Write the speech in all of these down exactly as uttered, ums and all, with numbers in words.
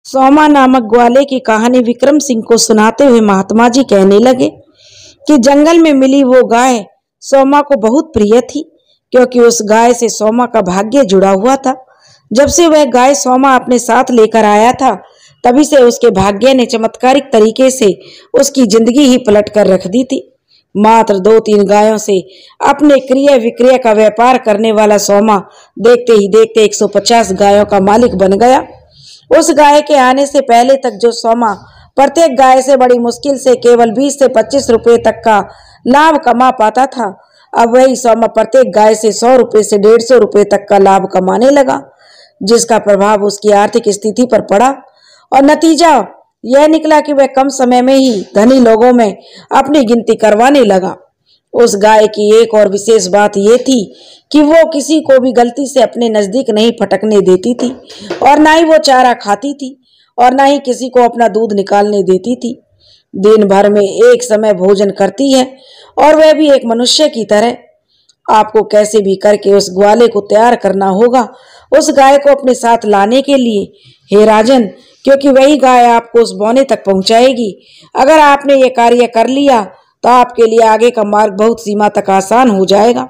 सोमा नामक ग्वाले की कहानी विक्रम सिंह को सुनाते हुए महात्मा जी कहने लगे कि जंगल में मिली वो गाय सोमा को बहुत प्रिय थी, क्योंकि उस गाय से सोमा का भाग्य जुड़ा हुआ था। जब से वह गाय सोमा अपने साथ लेकर आया था, तभी से उसके भाग्य ने चमत्कारिक तरीके से उसकी जिंदगी ही पलट कर रख दी थी। मात्र दो तीन गायों से अपने क्रय विक्रय का व्यापार करने वाला सोमा देखते ही देखते एक सौ पचास गायों का मालिक बन गया। उस गाय के आने से पहले तक जो सोमा प्रत्येक गाय से बड़ी मुश्किल से केवल बीस से पच्चीस रुपए तक का लाभ कमा पाता था, अब वही सोमा प्रत्येक गाय से सौ रुपए से डेढ़ सौ रुपए तक का लाभ कमाने लगा, जिसका प्रभाव उसकी आर्थिक स्थिति पर पड़ा और नतीजा यह निकला कि वह कम समय में ही धनी लोगों में अपनी गिनती करवाने लगा। उस गाय की एक और विशेष बात यह थी कि वो किसी को भी गलती से अपने नजदीक नहीं फटकने देती थी और ना ही वो चारा खाती थी और ना ही किसी को अपना दूध निकालने देती थी। दिन भर में एक समय भोजन करती है और वह भी एक मनुष्य की तरह। आपको कैसे भी करके उस ग्वाले को तैयार करना होगा उस गाय को अपने साथ लाने के लिए, हे राजन, क्योंकि वही गाय आपको उस बौने तक पहुंचाएगी। अगर आपने ये कार्य कर लिया तो आपके लिए आगे का मार्ग बहुत सीमा तक आसान हो जाएगा।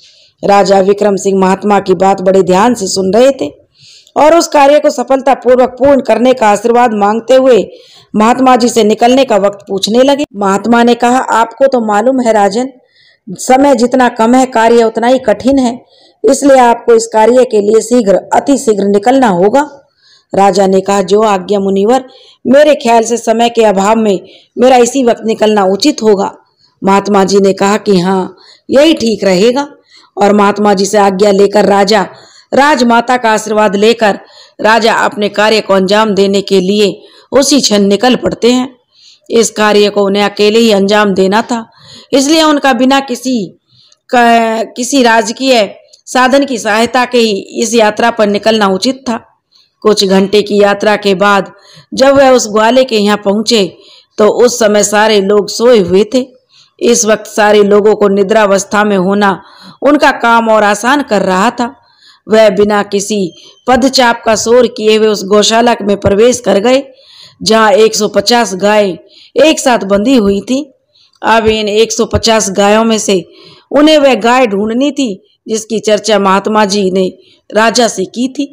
राजा विक्रम सिंह महात्मा की बात बड़े ध्यान से सुन रहे थे और उस कार्य को सफलता पूर्वक पूर्ण करने का आशीर्वाद मांगते हुए महात्मा जी से निकलने का वक्त पूछने लगे। महात्मा ने कहा, आपको तो मालूम है राजन, समय जितना कम है कार्य उतना ही कठिन है, इसलिए आपको इस कार्य के लिए शीघ्र अति शीघ्र निकलना होगा। राजा ने कहा, जो आज्ञा मुनिवर, मेरे ख्याल से समय के अभाव में मेरा इसी वक्त निकलना उचित होगा। महात्मा जी ने कहा कि हाँ, यही ठीक रहेगा और महात्मा जी से आज्ञा लेकर राजा राजमाता का आशीर्वाद लेकर राजा अपने कार्य को अंजाम देने के लिए उसी क्षण निकल पड़ते हैं। इस कार्य को उन्हें अकेले ही अंजाम देना था, इसलिए उनका बिना किसी किसी राजकीय साधन की सहायता के ही इस यात्रा पर निकलना उचित था। कुछ घंटे की यात्रा के बाद जब वह उस ग्वाले के यहाँ पहुंचे तो उस समय सारे लोग सोए हुए थे। इस वक्त सारे लोगों को निद्रावस्था में होना उनका काम और आसान कर रहा था। वह बिना किसी पदचाप का शोर किए हुए उस गौशाला में प्रवेश कर गए, जहां एक सौ पचास गाय एक साथ बंधी हुई थी। अब इन एक सौ पचास गायों में से उन्हें वह गाय ढूंढनी थी जिसकी चर्चा महात्मा जी ने राजा से की थी।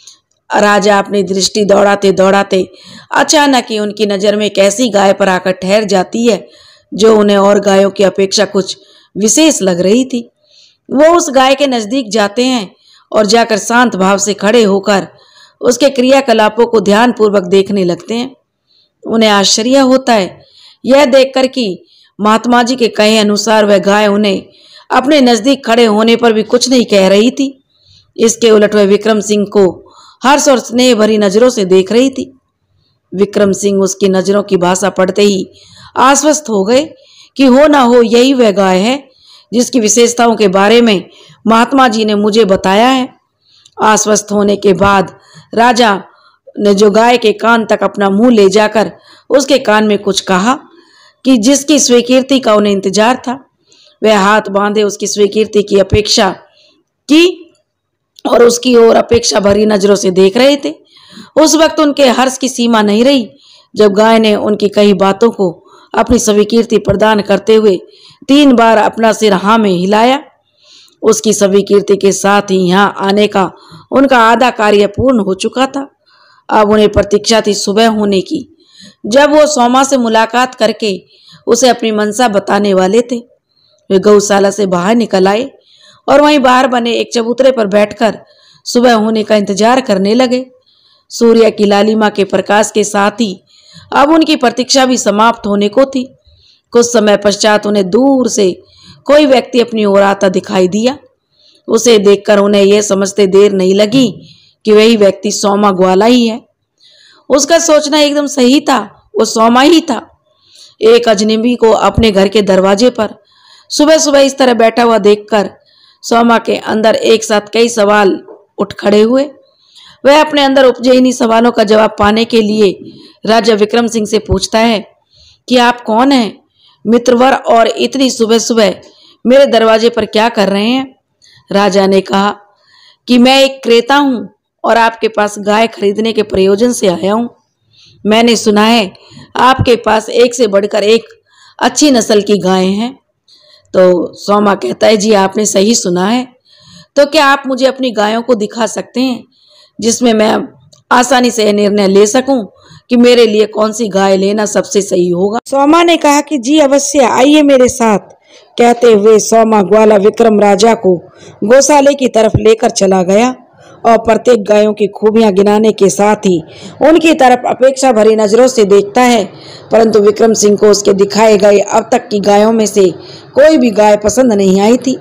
राजा अपनी दृष्टि दौड़ाते दौड़ाते अचानक ही उनकी नजर में एक ऐसी गाय पर आकर ठहर जाती है जो उन्हें और गायों की अपेक्षा कुछ विशेष लग रही थी। वो उस गाय के नजदीक जाते हैं और जाकर शांत भाव से खड़े होकर उसके क्रियाकलापों को ध्यानपूर्वक देखने लगते हैं। उन्हें आश्चर्य होता है यह देखकर कि महात्मा जी के कहे अनुसार वह गाय उन्हें अपने नजदीक खड़े होने पर भी कुछ नहीं कह रही थी। इसके उलट वह विक्रम सिंह को हर्ष और स्नेह भरी नजरों से देख रही थी। विक्रम सिंह उसकी नजरों की भाषा पढ़ते ही आश्वस्त हो गए कि हो ना हो यही वह गाय है जिसकी विशेषताओं के बारे में महात्मा जी ने मुझे बताया है। आश्वस्त होने के बाद राजा ने जो गाय के कान तक अपना मुंह ले जाकर उसके कान में कुछ कहा कि जिसकी स्वीकृति का उन्हें इंतजार था, वह हाथ बांधे उसकी स्वीकृति की अपेक्षा की और उसकी ओर अपेक्षा भरी नजरों से देख रहे थे। उस वक्त उनके हर्ष की सीमा नहीं रही जब गाय ने उनकी कई बातों को अपनी स्वीकृति प्रदान करते हुए तीन बार अपना सिर हाँ में हिलाया। उसकी स्वीकृति के साथ ही यहाँ आने का उनका आधा कार्य पूर्ण हो चुका था। अब उन्हें प्रतीक्षा थी सुबह होने की, जब वो सोमा से मुलाकात करके उसे अपनी मनसा बताने वाले थे। वे गौशाला से बाहर निकल आए और वहीं बाहर बने एक चबूतरे पर बैठकर सुबह होने का इंतजार करने लगे। सूर्य की लालिमा के प्रकाश के साथ ही अब उनकी प्रतीक्षा भी समाप्त होने को थी। कुछ समय पश्चात उन्हें दूर से कोई व्यक्ति अपनी ओर आता दिखाई दिया। उसे देखकर उन्हें यह समझते देर नहीं लगी कि वही व्यक्ति सोमा ग्वाला ही है। उसका सोचना एकदम सही था, वो सोमा ही था। एक अजनबी को अपने घर के दरवाजे पर सुबह सुबह इस तरह बैठा हुआ देखकर सोमा के अंदर एक साथ कई सवाल उठ खड़े हुए। वह अपने अंदर उपजे इन्हीं सवालों का जवाब पाने के लिए राजा विक्रम सिंह से पूछता है कि आप कौन हैं मित्रवर और इतनी सुबह सुबह मेरे दरवाजे पर क्या कर रहे हैं। राजा ने कहा कि मैं एक क्रेता हूं और आपके पास गाय खरीदने के प्रयोजन से आया हूं। मैंने सुना है आपके पास एक से बढ़कर एक अच्छी नस्ल की गायें हैं। तो सोमा कहता है, जी आपने सही सुना है। तो क्या आप मुझे अपनी गायों को दिखा सकते हैं जिसमें मैं आसानी से निर्णय ले सकूं कि मेरे लिए कौन सी गाय लेना सबसे सही होगा। सोमा ने कहा कि जी अवश्य, आइए मेरे साथ। कहते हुए सोमा ग्वाला विक्रम राजा को गौशाले की तरफ लेकर चला गया और प्रत्येक गायों की खूबियां गिनाने के साथ ही उनकी तरफ अपेक्षा भरी नजरों से देखता है। परंतु विक्रम सिंह को उसके दिखाए गए अब तक की गायों में से कोई भी गाय पसंद नहीं आई थी।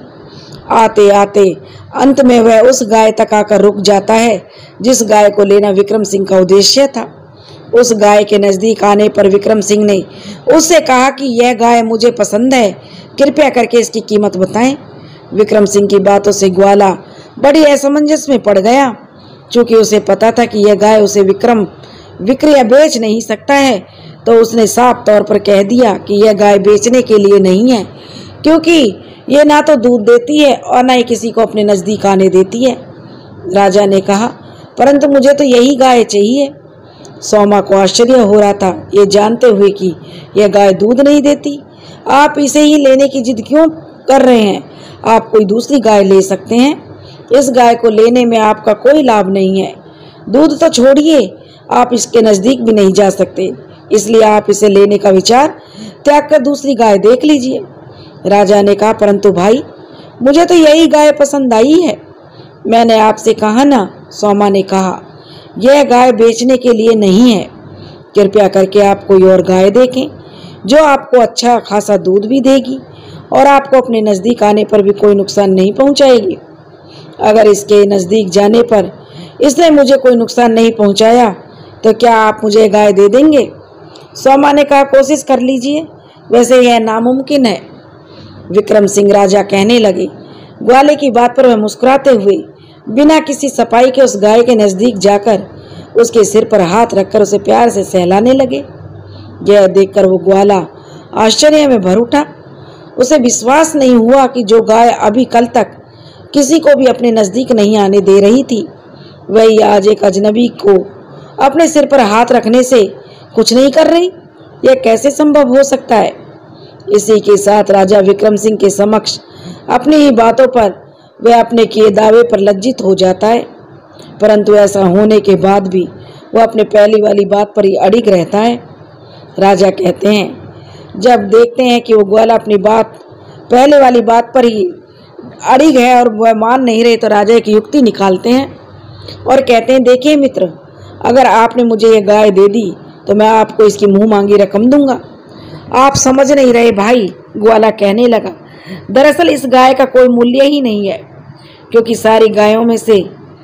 आते आते अंत में वह उस गाय तक आकर रुक जाता है जिस गाय को लेना विक्रम सिंह का उद्देश्य था। उस गाय के नजदीक आने पर विक्रम सिंह ने उससे कहा कि यह गाय मुझे पसंद है, कृपया करके इसकी कीमत बताएं। विक्रम सिंह की बातों से ग्वाला बड़ी असमंजस में पड़ गया। चूंकि उसे पता था कि यह गाय उसे विक्रम विक्रय या बेच नहीं सकता है, तो उसने साफ तौर पर कह दिया कि यह गाय बेचने के लिए नहीं है, क्योंकि ये ना तो दूध देती है और ना ही किसी को अपने नजदीक आने देती है। राजा ने कहा, परंतु मुझे तो यही गाय चाहिए। सोमा को आश्चर्य हो रहा था, ये जानते हुए कि यह गाय दूध नहीं देती। आप इसे ही लेने की जिद क्यों कर रहे हैं? आप कोई दूसरी गाय ले सकते हैं। इस गाय को लेने में आपका कोई लाभ नहीं है। दूध तो छोड़िए, आप इसके नजदीक भी नहीं जा सकते, इसलिए आप इसे लेने का विचार त्याग कर दूसरी गाय देख लीजिए। राजा ने कहा, परंतु भाई, मुझे तो यही गाय पसंद आई है। मैंने आपसे कहा ना, सोमा ने कहा, यह गाय बेचने के लिए नहीं है। कृपया करके आप कोई और गाय देखें जो आपको अच्छा खासा दूध भी देगी और आपको अपने नज़दीक आने पर भी कोई नुकसान नहीं पहुंचाएगी। अगर इसके नज़दीक जाने पर इसने मुझे कोई नुकसान नहीं पहुंचाया तो क्या आप मुझे गाय दे देंगे? सोमा ने कहा, कोशिश कर लीजिए, वैसे यह नामुमकिन है। विक्रम सिंह राजा कहने लगे। ग्वाले की बात पर वह मुस्कुराते हुए बिना किसी सफाई के उस गाय के नजदीक जाकर उसके सिर पर हाथ रखकर उसे प्यार से सहलाने लगे। यह देखकर वो ग्वाला आश्चर्य में भर उठा। उसे विश्वास नहीं हुआ कि जो गाय अभी कल तक किसी को भी अपने नजदीक नहीं आने दे रही थी, वही आज एक अजनबी को अपने सिर पर हाथ रखने से कुछ नहीं कर रही। यह कैसे संभव हो सकता है? इसी के साथ राजा विक्रम सिंह के समक्ष अपनी ही बातों पर वह अपने किए दावे पर लज्जित हो जाता है। परंतु ऐसा होने के बाद भी वह अपने पहली वाली बात पर ही अड़िग रहता है। राजा कहते हैं, जब देखते हैं कि वो ग्वाला अपनी बात पहले वाली बात पर ही अड़िग है और वह मान नहीं रहे, तो राजा की युक्ति निकालते हैं और कहते हैं, देखिए मित्र, अगर आपने मुझे ये गाय दे दी तो मैं आपको इसकी मुंह मांगी रकम दूंगा। आप समझ नहीं रहे भाई, ग्वाला कहने लगा। दरअसल इस गाय का कोई मूल्य ही नहीं है, क्योंकि सारी गायों में से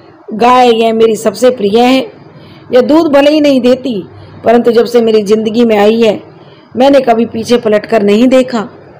गाय यह मेरी सबसे प्रिय है। यह दूध भले ही नहीं देती, परंतु जब से मेरी जिंदगी में आई है मैंने कभी पीछे पलटकर नहीं देखा।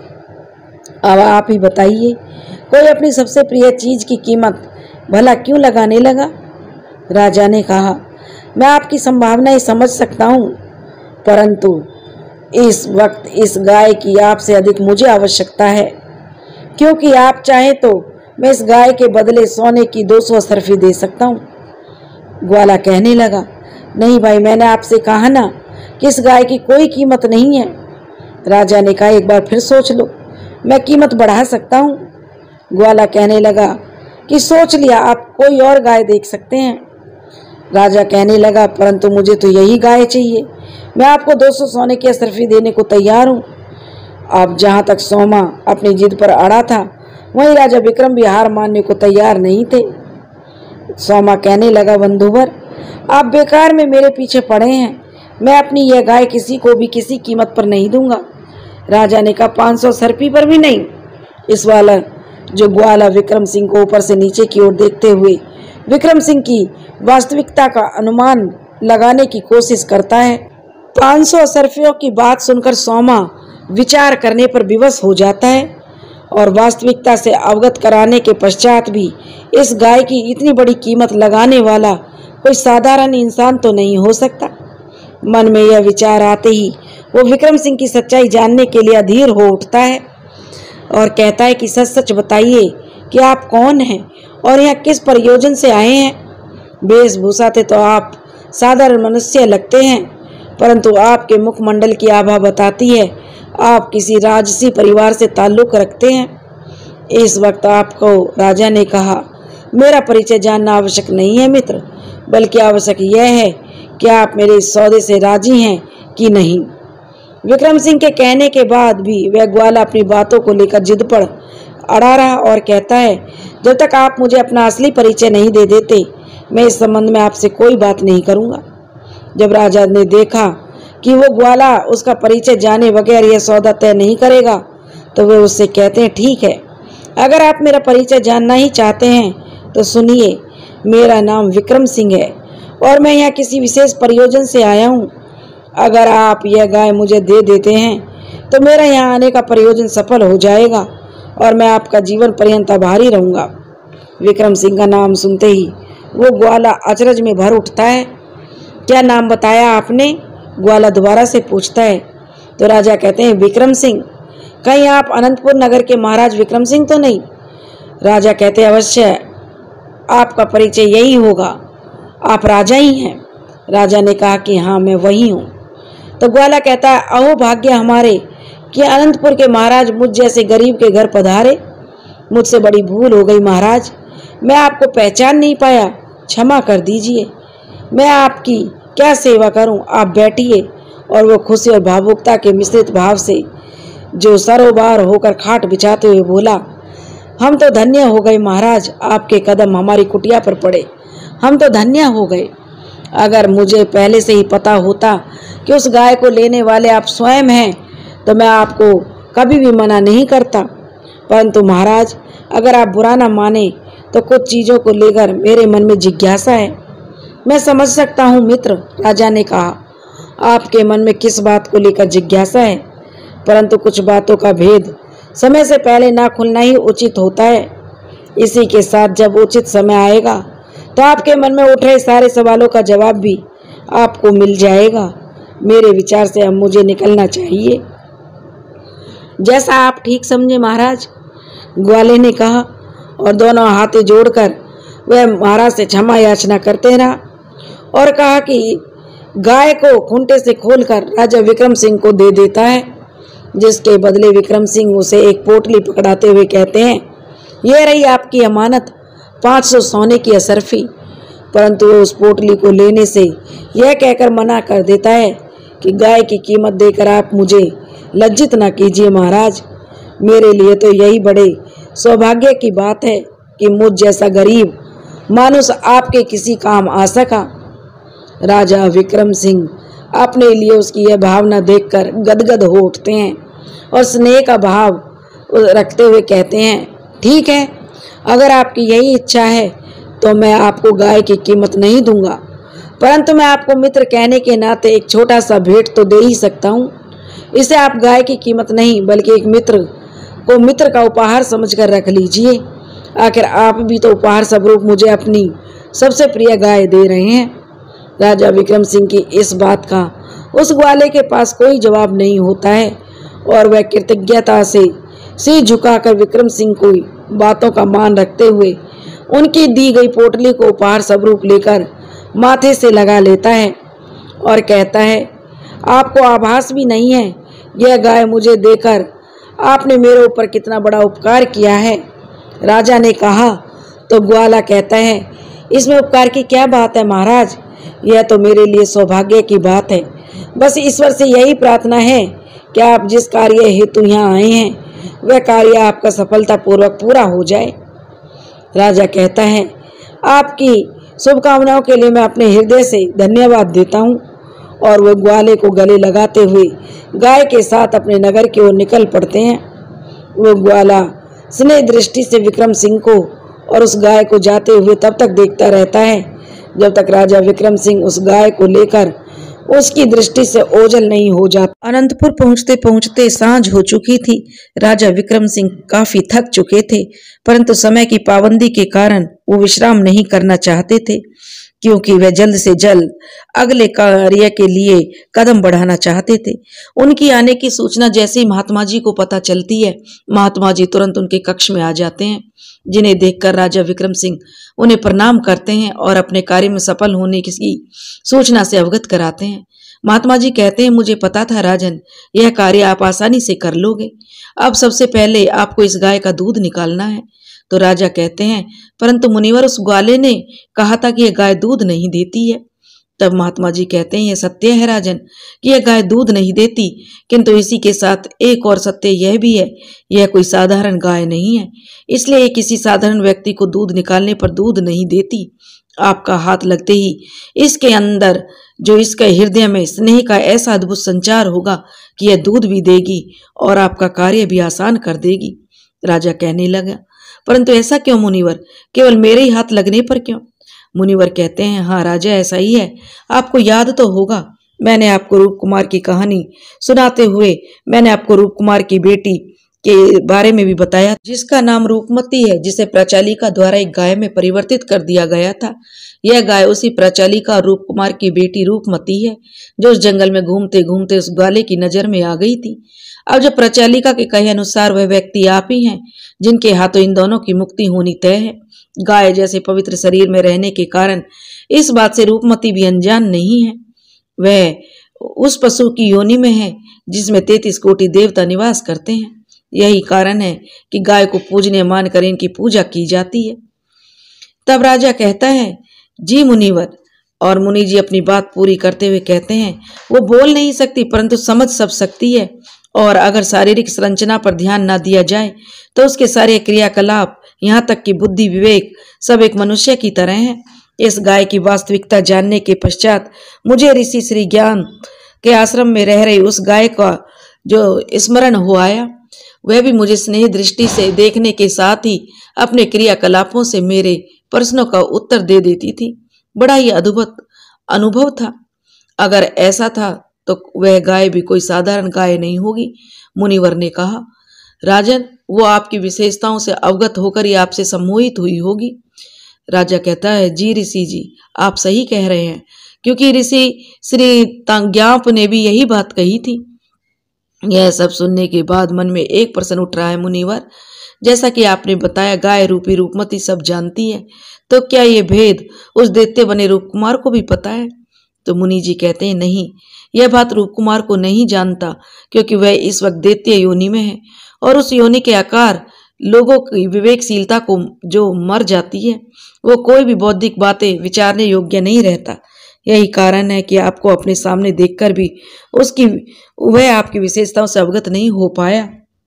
अब आप ही बताइए, कोई अपनी सबसे प्रिय चीज की कीमत भला क्यों लगाने लगा? राजा ने कहा, मैं आपकी संभावनाएं समझ सकता हूँ, परंतु इस वक्त इस गाय की आपसे अधिक मुझे आवश्यकता है, क्योंकि आप चाहें तो मैं इस गाय के बदले सोने की दो सौ सरफी दे सकता हूँ। ग्वाला कहने लगा, नहीं भाई, मैंने आपसे कहा ना कि इस गाय की कोई कीमत नहीं है। राजा ने कहा, एक बार फिर सोच लो, मैं कीमत बढ़ा सकता हूँ। ग्वाला कहने लगा कि सोच लिया, आप कोई और गाय देख सकते हैं। राजा कहने लगा, परंतु मुझे तो यही गाय चाहिए, मैं आपको दो सौ सोने की असरफी देने को तैयार हूँ। अब जहाँ तक सोमा अपनी जिद पर अड़ा था, वहीं राजा विक्रम भी हार मानने को तैयार नहीं थे। सोमा कहने लगा, बंधुवर, आप बेकार में मेरे पीछे पड़े हैं, मैं अपनी यह गाय किसी को भी किसी कीमत पर नहीं दूंगा। राजा ने कहा, पाँच सौ सरफी पर भी नहीं। इस वाला जो ग्वाला विक्रम सिंह को ऊपर से नीचे की ओर देखते हुए विक्रम सिंह की वास्तविकता का अनुमान लगाने की कोशिश करता है। पाँच सौ सरफियों की बात सुनकर सोमा विचार करने पर विवश हो जाता है और वास्तविकता से अवगत कराने के पश्चात भी इस गाय की इतनी बड़ी कीमत लगाने वाला कोई साधारण इंसान तो नहीं हो सकता। मन में यह विचार आते ही वो विक्रम सिंह की सच्चाई जानने के लिए अधीर हो उठता है और कहता है कि सच सच बताइए कि आप कौन हैं और यहाँ किस प्रयोजन से आए हैं। वेशभूषा से तो आप साधारण मनुष्य लगते हैं, परंतु आपके मुखमंडल की आभा बताती है आप किसी राजसी परिवार से ताल्लुक रखते हैं। इस वक्त आपको राजा ने कहा, मेरा परिचय जानना आवश्यक नहीं है मित्र, बल्कि आवश्यक यह है कि आप मेरे इस सौदे से राजी हैं कि नहीं। विक्रम सिंह के कहने के बाद भी वह ग्वाला अपनी बातों को लेकर जिद पर अड़ा रहा और कहता है, जब तक आप मुझे अपना असली परिचय नहीं दे देते, मैं इस संबंध में आपसे कोई बात नहीं करूंगा। जब राजा ने देखा कि वो ग्वाला उसका परिचय जाने बगैर यह सौदा तय नहीं करेगा, तो वे उससे कहते हैं, ठीक है, अगर आप मेरा परिचय जानना ही चाहते हैं तो सुनिए, मेरा नाम विक्रम सिंह है और मैं यहाँ किसी विशेष प्रयोजन से आया हूँ। अगर आप यह गाय मुझे दे देते हैं तो मेरा यहाँ आने का प्रयोजन सफल हो जाएगा और मैं आपका जीवन पर्यंत आभारी रहूँगा। विक्रम सिंह का नाम सुनते ही वो ग्वाला अचरज में भर उठता है। क्या नाम बताया आपने? ग्वाला दोबारा से पूछता है। तो राजा कहते हैं, विक्रम सिंह। कहीं आप अनंतपुर नगर के महाराज विक्रम सिंह तो नहीं? राजा कहते हैं, अवश्य आपका परिचय यही होगा, आप राजा ही हैं। राजा ने कहा कि हाँ, मैं वही हूँ। तो ग्वाला कहता है, अहो भाग्य हमारे कि अनंतपुर के महाराज मुझ जैसे गरीब के घर पधारे। मुझसे बड़ी भूल हो गई महाराज, मैं आपको पहचान नहीं पाया, क्षमा कर दीजिए। मैं आपकी क्या सेवा करूं? आप बैठिए। और वो खुशी और भावुकता के मिश्रित भाव से जो सरोबार होकर खाट बिछाते हुए बोला, हम तो धन्य हो गए महाराज, आपके कदम हमारी कुटिया पर पड़े, हम तो धन्य हो गए। अगर मुझे पहले से ही पता होता कि उस गाय को लेने वाले आप स्वयं हैं तो मैं आपको कभी भी मना नहीं करता। परंतु महाराज, अगर आप बुरा ना माने तो कुछ चीज़ों को लेकर मेरे मन में जिज्ञासा है। मैं समझ सकता हूँ मित्र, राजा ने कहा, आपके मन में किस बात को लेकर जिज्ञासा है, परंतु कुछ बातों का भेद समय से पहले ना खुलना ही उचित होता है। इसी के साथ जब उचित समय आएगा तो आपके मन में उठ रहे सारे सवालों का जवाब भी आपको मिल जाएगा। मेरे विचार से अब मुझे निकलना चाहिए। जैसा आप ठीक समझे महाराज, ग्वाले ने कहा और दोनों हाथे जोड़कर वह महाराज से क्षमा याचना करते रहा और कहा कि गाय को खूंटे से खोलकर राजा विक्रम सिंह को दे देता है, जिसके बदले विक्रम सिंह उसे एक पोटली पकड़ाते हुए कहते हैं, यह रही आपकी अमानत, पाँच सौ सोने की असरफी। परंतु वो उस पोटली को लेने से यह कहकर मना कर देता है कि गाय की कीमत देकर आप मुझे लज्जित ना कीजिए महाराज। मेरे लिए तो यही बड़े सौभाग्य की बात है कि मुझ जैसा गरीब मानुष आपके किसी काम आ सका। राजा विक्रम सिंह अपने लिए उसकी यह भावना देखकर गदगद हो उठते हैं और स्नेह का भाव रखते हुए कहते हैं, ठीक है, अगर आपकी यही इच्छा है तो मैं आपको गाय की कीमत नहीं दूंगा, परंतु मैं आपको मित्र कहने के नाते एक छोटा सा भेंट तो दे ही सकता हूँ। इसे आप गाय की कीमत नहीं बल्कि एक मित्र को मित्र का उपहार समझकर रख लीजिए। आखिर आप भी तो उपहार स्वरूप मुझे अपनी सबसे प्रिय गाय दे रहे हैं। राजा विक्रम सिंह की इस बात का उस ग्वाले के पास कोई जवाब नहीं होता है और वह कृतज्ञता से सिर झुकाकर विक्रम सिंह को बातों का मान रखते हुए उनकी दी गई पोटली को उपहार स्वरूप लेकर माथे से लगा लेता है और कहता है, आपको आभास भी नहीं है यह गाय मुझे देकर आपने मेरे ऊपर कितना बड़ा उपकार किया है। राजा ने कहा तो ग्वाला कहता है, इसमें उपकार की क्या बात है महाराज, यह तो मेरे लिए सौभाग्य की बात है। बस ईश्वर से यही प्रार्थना है कि आप जिस कार्य हेतु यहाँ आए हैं वह कार्य आपका सफलतापूर्वक पूरा हो जाए। राजा कहता है, आपकी शुभकामनाओं के लिए मैं अपने हृदय से धन्यवाद देता हूँ। और वह ग्वाले को गले लगाते हुए गाय के साथ अपने नगर की ओर निकल पड़ते हैं। वो ग्वाला स्नेह दृष्टि से विक्रम सिंह को और उस गाय को जाते हुए तब तक देखता रहता है जब तक राजा विक्रम सिंह उस गाय को लेकर उसकी दृष्टि से ओझल नहीं हो जाता। अनंतपुर पहुंचते पहुंचते सांझ हो चुकी थी। राजा विक्रम सिंह काफी थक चुके थे, परंतु समय की पाबंदी के कारण वो विश्राम नहीं करना चाहते थे, क्योंकि वे जल्द से जल्द अगले कार्य के लिए कदम बढ़ाना चाहते थे। उनकी आने की सूचना जैसे ही महात्मा जी को पता चलती है, महात्मा जी तुरंत उनके कक्ष में आ जाते हैं, जिन्हें देखकर राजा विक्रम सिंह उन्हें प्रणाम करते हैं और अपने कार्य में सफल होने की सूचना से अवगत कराते हैं। महात्मा जी कहते हैं, मुझे पता था राजन, यह कार्य आप आसानी से कर लोगे। अब सबसे पहले आपको इस गाय का दूध निकालना है। तो राजा कहते हैं, परंतु मुनिवर, उस ग्वाले ने कहा था कि यह गाय दूध नहीं देती है। तब महात्मा जी कहते हैं, यह सत्य है राजन कि यह गाय दूध नहीं देती, किंतु इसी के साथ एक और सत्य यह भी है, यह कोई साधारण गाय नहीं है, इसलिए किसी साधारण व्यक्ति को दूध निकालने पर दूध नहीं देती। आपका हाथ लगते ही इसके अंदर जो इसके हृदय में स्नेह का ऐसा अद्भुत संचार होगा कि यह दूध भी देगी और आपका कार्य भी आसान कर देगी। राजा कहने लगा, परंतु ऐसा क्यों मुनिवर, केवल मेरे ही हाथ लगने पर क्यों? मुनिवर कहते हैं, हाँ राजा, ऐसा ही है। आपको याद तो होगा, मैंने आपको रूप कुमार की कहानी सुनाते हुए मैंने आपको रूप कुमार की बेटी के बारे में भी बताया, जिसका नाम रूपमती है, जिसे प्रचालिका द्वारा एक गाय में परिवर्तित कर दिया गया था। यह गाय उसी प्रचालिका रूप कुमार की बेटी रूपमती है, जो उस जंगल में घूमते घूमते उस ग्वाले की नजर में आ गई थी। अब जो प्रचालिका के कहे अनुसार वह व्यक्ति आप ही हैं, जिनके हाथों इन दोनों की मुक्ति होनी तय है। गाय जैसे पवित्र शरीर में रहने के कारण इस बात से रूपमती भी अनजान नहीं है। वह उस पशु की योनि में है जिसमें तैतीस कोटि देवता निवास करते हैं। यही कारण है कि गाय को पूजनीय मानकर इनकी पूजा की जाती है। तब राजा कहता है, जी मुनिवर। और मुनि जी अपनी बात पूरी करते हुए कहते हैं, वो बोल नहीं सकती परंतु समझ सब सकती है, और अगर शारीरिक संरचना पर ध्यान न दिया जाए तो उसके सारे क्रियाकलाप, यहाँ तक कि बुद्धि विवेक, सब एक मनुष्य की तरह है। इस गाय की वास्तविकता जानने के पश्चात मुझे ऋषि श्री ज्ञान के आश्रम में रह रही उस गाय का जो स्मरण हो आया, वह भी मुझे स्नेह दृष्टि से देखने के साथ ही अपने क्रियाकलापों से मेरे प्रश्नों का उत्तर दे देती थी। बड़ा ही अद्भुत अनुभव था। अगर ऐसा था तो वह गाय भी कोई साधारण गाय नहीं होगी। मुनिवर ने कहा, राजन, वो आपकी विशेषताओं से अवगत होकर ही आपसे सम्मोहित हुई होगी। राजा कहता है, जी ऋषि जी, आप सही कह रहे हैं, क्योंकि ऋषि श्री तांग्याप ने भी यही बात कही थी। यह सब सुनने के बाद मन में एक प्रश्न उठ रहा है मुनिवर, जैसा कि आपने बताया गाय रूपी रूपमती सब जानती है, तो क्या ये भेद उस दैत्य बने रूपकुमार को भी पता है? तो मुनि जी कहते हैं, नहीं, यह बात रूपकुमार को नहीं जानता, क्योंकि वह इस वक्त दैत्य योनि में है, और उस योनि के आकार लोगों की विवेकशीलता को जो मर जाती है, वो कोई भी बौद्धिक बातें विचारने योग्य नहीं रहता। यही कारण है कि आपको अपने सामने देखकर भी उसकी वह आपकी विशेषताओं से अवगत नहीं हो पाया।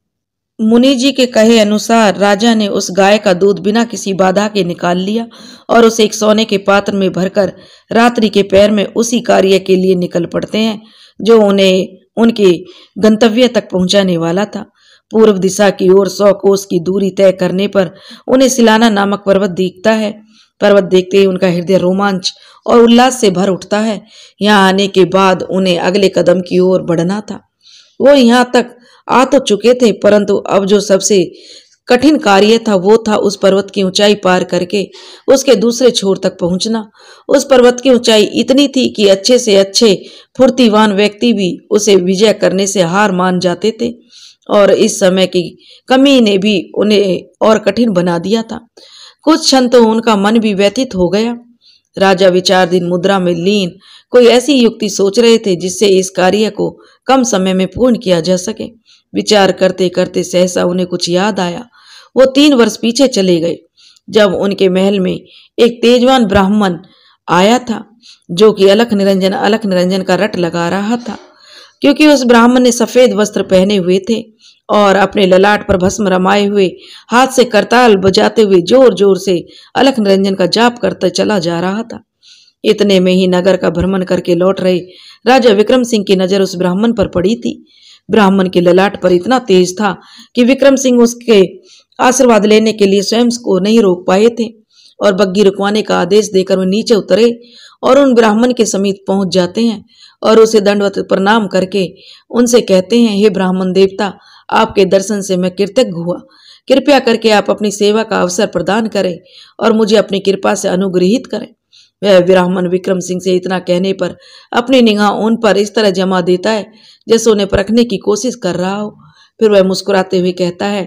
मुनि जी के कहे अनुसार राजा ने उस गाय का दूध बिना किसी बाधा के निकाल लिया और उसे एक सोने के पात्र में भरकर रात्रि के पैर में उसी कार्य के लिए निकल पड़ते हैं जो उन्हें उनके गंतव्य तक पहुंचाने वाला था। पूर्व दिशा की ओर सौ कोस की दूरी तय करने पर उन्हें सिलाना नामक पर्वत दिखता है। पर्वत देखते ही उनका हृदय रोमांच और उल्लास से भर उठता है। यहाँ आने के बाद उन्हें अगले कदम की ओर बढ़ना था। वो यहाँ तक आ तो चुके थे, परंतु अब जो सबसे कठिन कार्य था वो था उस पर्वत की ऊंचाई पार करके उसके दूसरे छोर तक पहुंचना। उस पर्वत की ऊंचाई इतनी थी कि अच्छे से अच्छे फुर्तीवान व्यक्ति भी उसे विजय करने से हार मान जाते थे, और इस समय की कमी ने भी उन्हें और कठिन बना दिया था। कुछ क्षण तो उनका मन भी व्यथित हो गया। राजा विचारधीन मुद्रा में लीन कोई ऐसी युक्ति सोच रहे थे जिससे इस कार्य को कम समय में पूर्ण किया जा सके। विचार करते करते सहसा उन्हें कुछ याद आया। वो तीन वर्ष पीछे चले गए, जब उनके महल में एक तेजवान ब्राह्मण आया था जो कि अलख निरंजन अलख निरंजन का रट लगा रहा था। क्योंकि उस ब्राह्मण ने सफेद वस्त्र पहने हुए थे और अपने ललाट पर भस्म रमाए हुए हाथ से करताल बजाते हुए जोर जोर से अलख निरंजन का जाप करता चला जा रहा था। इतने में ही नगर का भ्रमण करके लौट रहे राजा विक्रम सिंह की नजर उस ब्राह्मण पर पड़ी थी। ब्राह्मण के ललाट पर इतना तेज था कि विक्रम सिंह उसके आशीर्वाद लेने के लिए स्वयं को नहीं रोक पाए थे, और बग्घी रुकवाने का आदेश देकर वो नीचे उतरे और उन ब्राह्मण के समीप पहुंच जाते हैं और उसे दंडवत प्रणाम करके उनसे कहते हैं, हे ब्राह्मण देवता, आपके दर्शन से मैं कृतज्ञ हुआ। कृपया करके आप अपनी सेवा का अवसर प्रदान करें और मुझे अपनी कृपा से अनुग्रहित करें। वह ब्राह्मण विक्रम सिंह से इतना कहने पर अपनी निगाह उन पर इस तरह जमा देता है जैसे उन्हें परखने की कोशिश कर रहा हो। फिर वह मुस्कुराते हुए कहता है,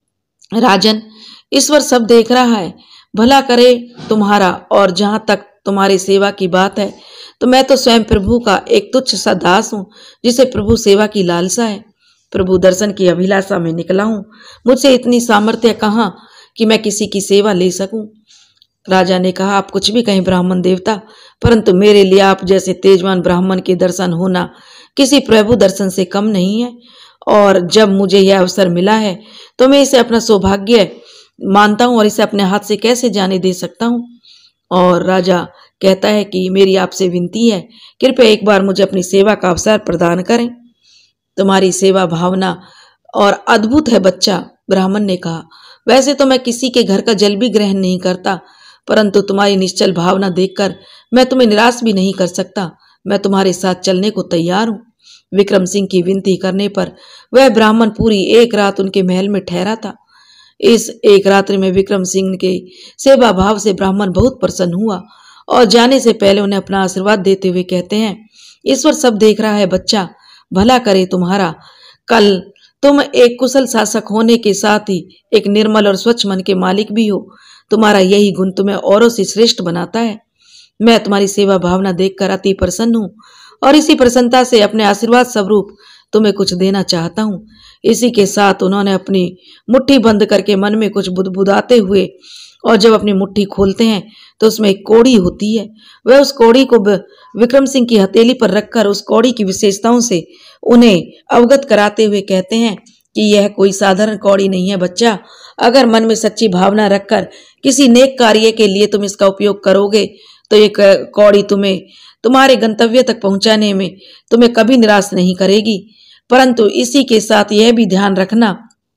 राजन, ईश्वर सब देख रहा है, भला करे तुम्हारा, और जहां तक तुम्हारी सेवा की बात है तो मैं तो स्वयं प्रभु का एक तुच्छ सा दास हूँ जिसे प्रभु सेवा की लालसा है। प्रभु दर्शन की अभिलाषा में निकला हूँ। मुझसे इतनी सामर्थ्य कहाँ कि मैं किसी की सेवा ले सकूं। राजा ने कहा, आप कुछ भी कहें ब्राह्मण देवता, परंतु मेरे लिए आप जैसे तेजवान ब्राह्मण के दर्शन होना किसी प्रभु दर्शन से कम नहीं है। और जब मुझे यह अवसर मिला है तो मैं इसे अपना सौभाग्य मानता हूँ और इसे अपने हाथ से कैसे जाने दे सकता हूँ। और राजा कहता है कि मेरी आपसे विनती है, कृपया एक बार मुझे अपनी सेवा का अवसर प्रदान करें। तुम्हारी सेवा भावना और अद्भुत है बच्चा, ब्राह्मण ने कहा। वैसे तो मैं किसी के घर का जल भी ग्रहण नहीं करता, परंतु तुम्हारी निश्चल भावना देखकर मैं तुम्हें निराश भी नहीं कर सकता। मैं तुम्हारे साथ चलने को तैयार हूँ। विक्रम सिंह की विनती करने पर वह ब्राह्मण पूरी एक रात उनके महल में ठहरा था। इस एक रात्रि में विक्रम सिंह के सेवा भाव से ब्राह्मण बहुत प्रसन्न हुआ और जाने से पहले उन्हें अपना आशीर्वाद देते हुए कहते हैं, ईश्वर सब देख रहा है बच्चा, भला करे तुम्हारा। कल तुम एक कुशल शासक होने के साथ ही एक निर्मल और स्वच्छ मन के मालिक भी हो। तुम्हारा यही गुण तुम्हें औरों से श्रेष्ठ बनाता है। मैं तुम्हारी सेवा भावना देखकर अति प्रसन्न हूँ और इसी प्रसन्नता से अपने आशीर्वाद स्वरूप तुम्हें कुछ देना चाहता हूँ। इसी के साथ उन्होंने अपनी मुट्ठी बंद करके मन में कुछ बुदबुदाते हुए, और जब अपनी मुट्ठी खोलते हैं तो उसमें एक कौड़ी होती है। वह उस कौड़ी को विक्रम सिंह की हथेली पर रखकर उस कौड़ी की विशेषताओं से उन्हें अवगत कराते हुए कहते हैं कि यह कोई साधारण कौड़ी नहीं है बच्चा। अगर मन में सच्ची भावना रखकर किसी नेक कार्य के लिए तुम इसका उपयोग करोगे तो ये कौड़ी तुम्हें तुम्हारे गंतव्य तक पहुंचाने में तुम्हें कभी निराश नहीं करेगी। परंतु इसी के साथ यह भी ध्यान रखना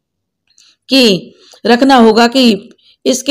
कि रखना होगा कि इसके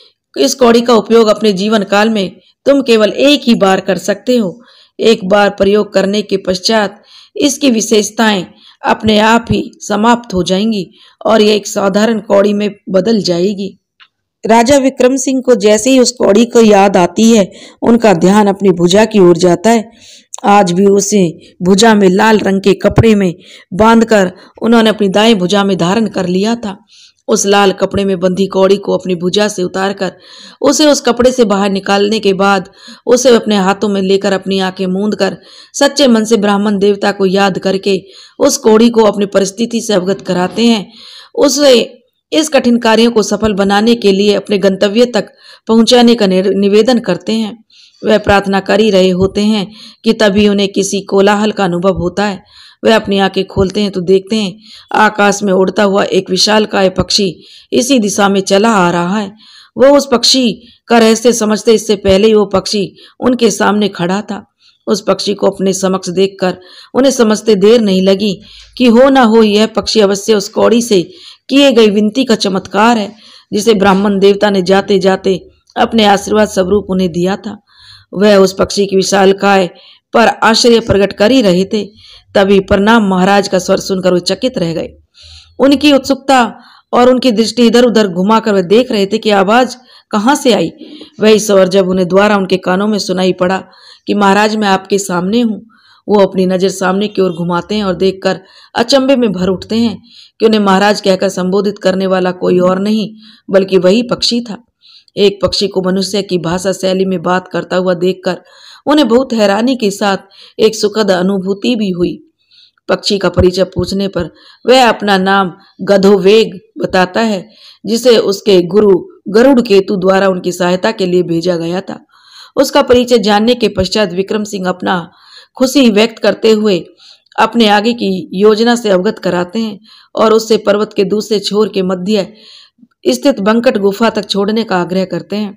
इस कौड़ी का उपयोग अपने जीवन काल में तुम केवल एक ही बार कर सकते हो। एक बार प्रयोग करने के पश्चात इसकी विशेषताएं अपने आप ही समाप्त हो जाएंगी और यह एक साधारण कौड़ी में बदल जाएगी। राजा विक्रम सिंह को जैसे ही उस कौड़ी को याद आती है, उनका ध्यान अपनी भुजा की ओर जाता है। आज भी उसे भुजा में लाल रंग के कपड़े में बांधकर उन्होंने अपनी दाएं भुजा में धारण कर लिया था। उस लाल कपड़े में बंधी कौड़ी को अपनी भुजा से उतारकर उसे उस कपड़े से बाहर निकालने के बाद उसे अपने हाथों में लेकर अपनी आंखें मूंद कर सच्चे मन से ब्राह्मण देवता को याद करके उस कौड़ी को अपनी परिस्थिति से अवगत कराते हैं। उसे इस कठिन कार्यों को सफल बनाने के लिए अपने गंतव्य तक पहुंचाने का निवेदन करते हैं। वह प्रार्थना कर ही रहे होते हैं कि तभी उन्हें किसी कोलाहल का अनुभव होता है। वे अपनी आंखें खोलते हैं तो देखते हैं आकाश में उड़ता हुआ एक विशालकाय पक्षी इसी दिशा में चला आ रहा है। वो उस पक्षी का रहस्य समझते इससे पहले ही वो पक्षी उनके सामने खड़ा था। उस पक्षी को अपने समक्ष देखकर उन्हें समझते देर नहीं लगी कि हो ना हो यह पक्षी अवश्य उस कौड़ी से किए गई विनती का चमत्कार है, जिसे ब्राह्मण देवता ने जाते जाते अपने आशीर्वाद स्वरूप उन्हें दिया था। वह उस पक्षी की विशालकाय पर आश्चर्य प्रकट कर ही रहे थे, तभी प्रणाम महाराज का स्वर सुनकर वे चकित रह गए। उनकी उत्सुकता और उनकी दृष्टि इधर उधर घुमाकर वे देख रहे थे कि आवाज कहाँ से आई। वही स्वर जब उन्हें द्वारा उनके कानों में सुनाई पड़ा कि महाराज मैं आपके सामने हूँ, वो अपनी नजर सामने की ओर घुमाते हैं और देखकर अचंभे में भर उठते हैं कि उन्हें महाराज कहकर संबोधित करने वाला कोई और नहीं बल्कि वही पक्षी था। एक पक्षी को मनुष्य की भाषा शैली में बात करता हुआ देखकर उन्हें बहुत हैरानी के साथ एक सुखद अनुभूति भी हुई। पक्षी का परिचय पूछने पर वह अपना नाम गधोवेग बताता है, जिसे उसके गुरु गरुड़ केतु द्वारा उनकी सहायता के लिए भेजा गया था। उसका परिचय जानने के पश्चात विक्रम सिंह अपना खुशी व्यक्त करते हुए अपने आगे की योजना से अवगत कराते हैं और उससे पर्वत के दूसरे छोर के मध्य स्थित बंकट गुफा तक छोड़ने का आग्रह करते हैं।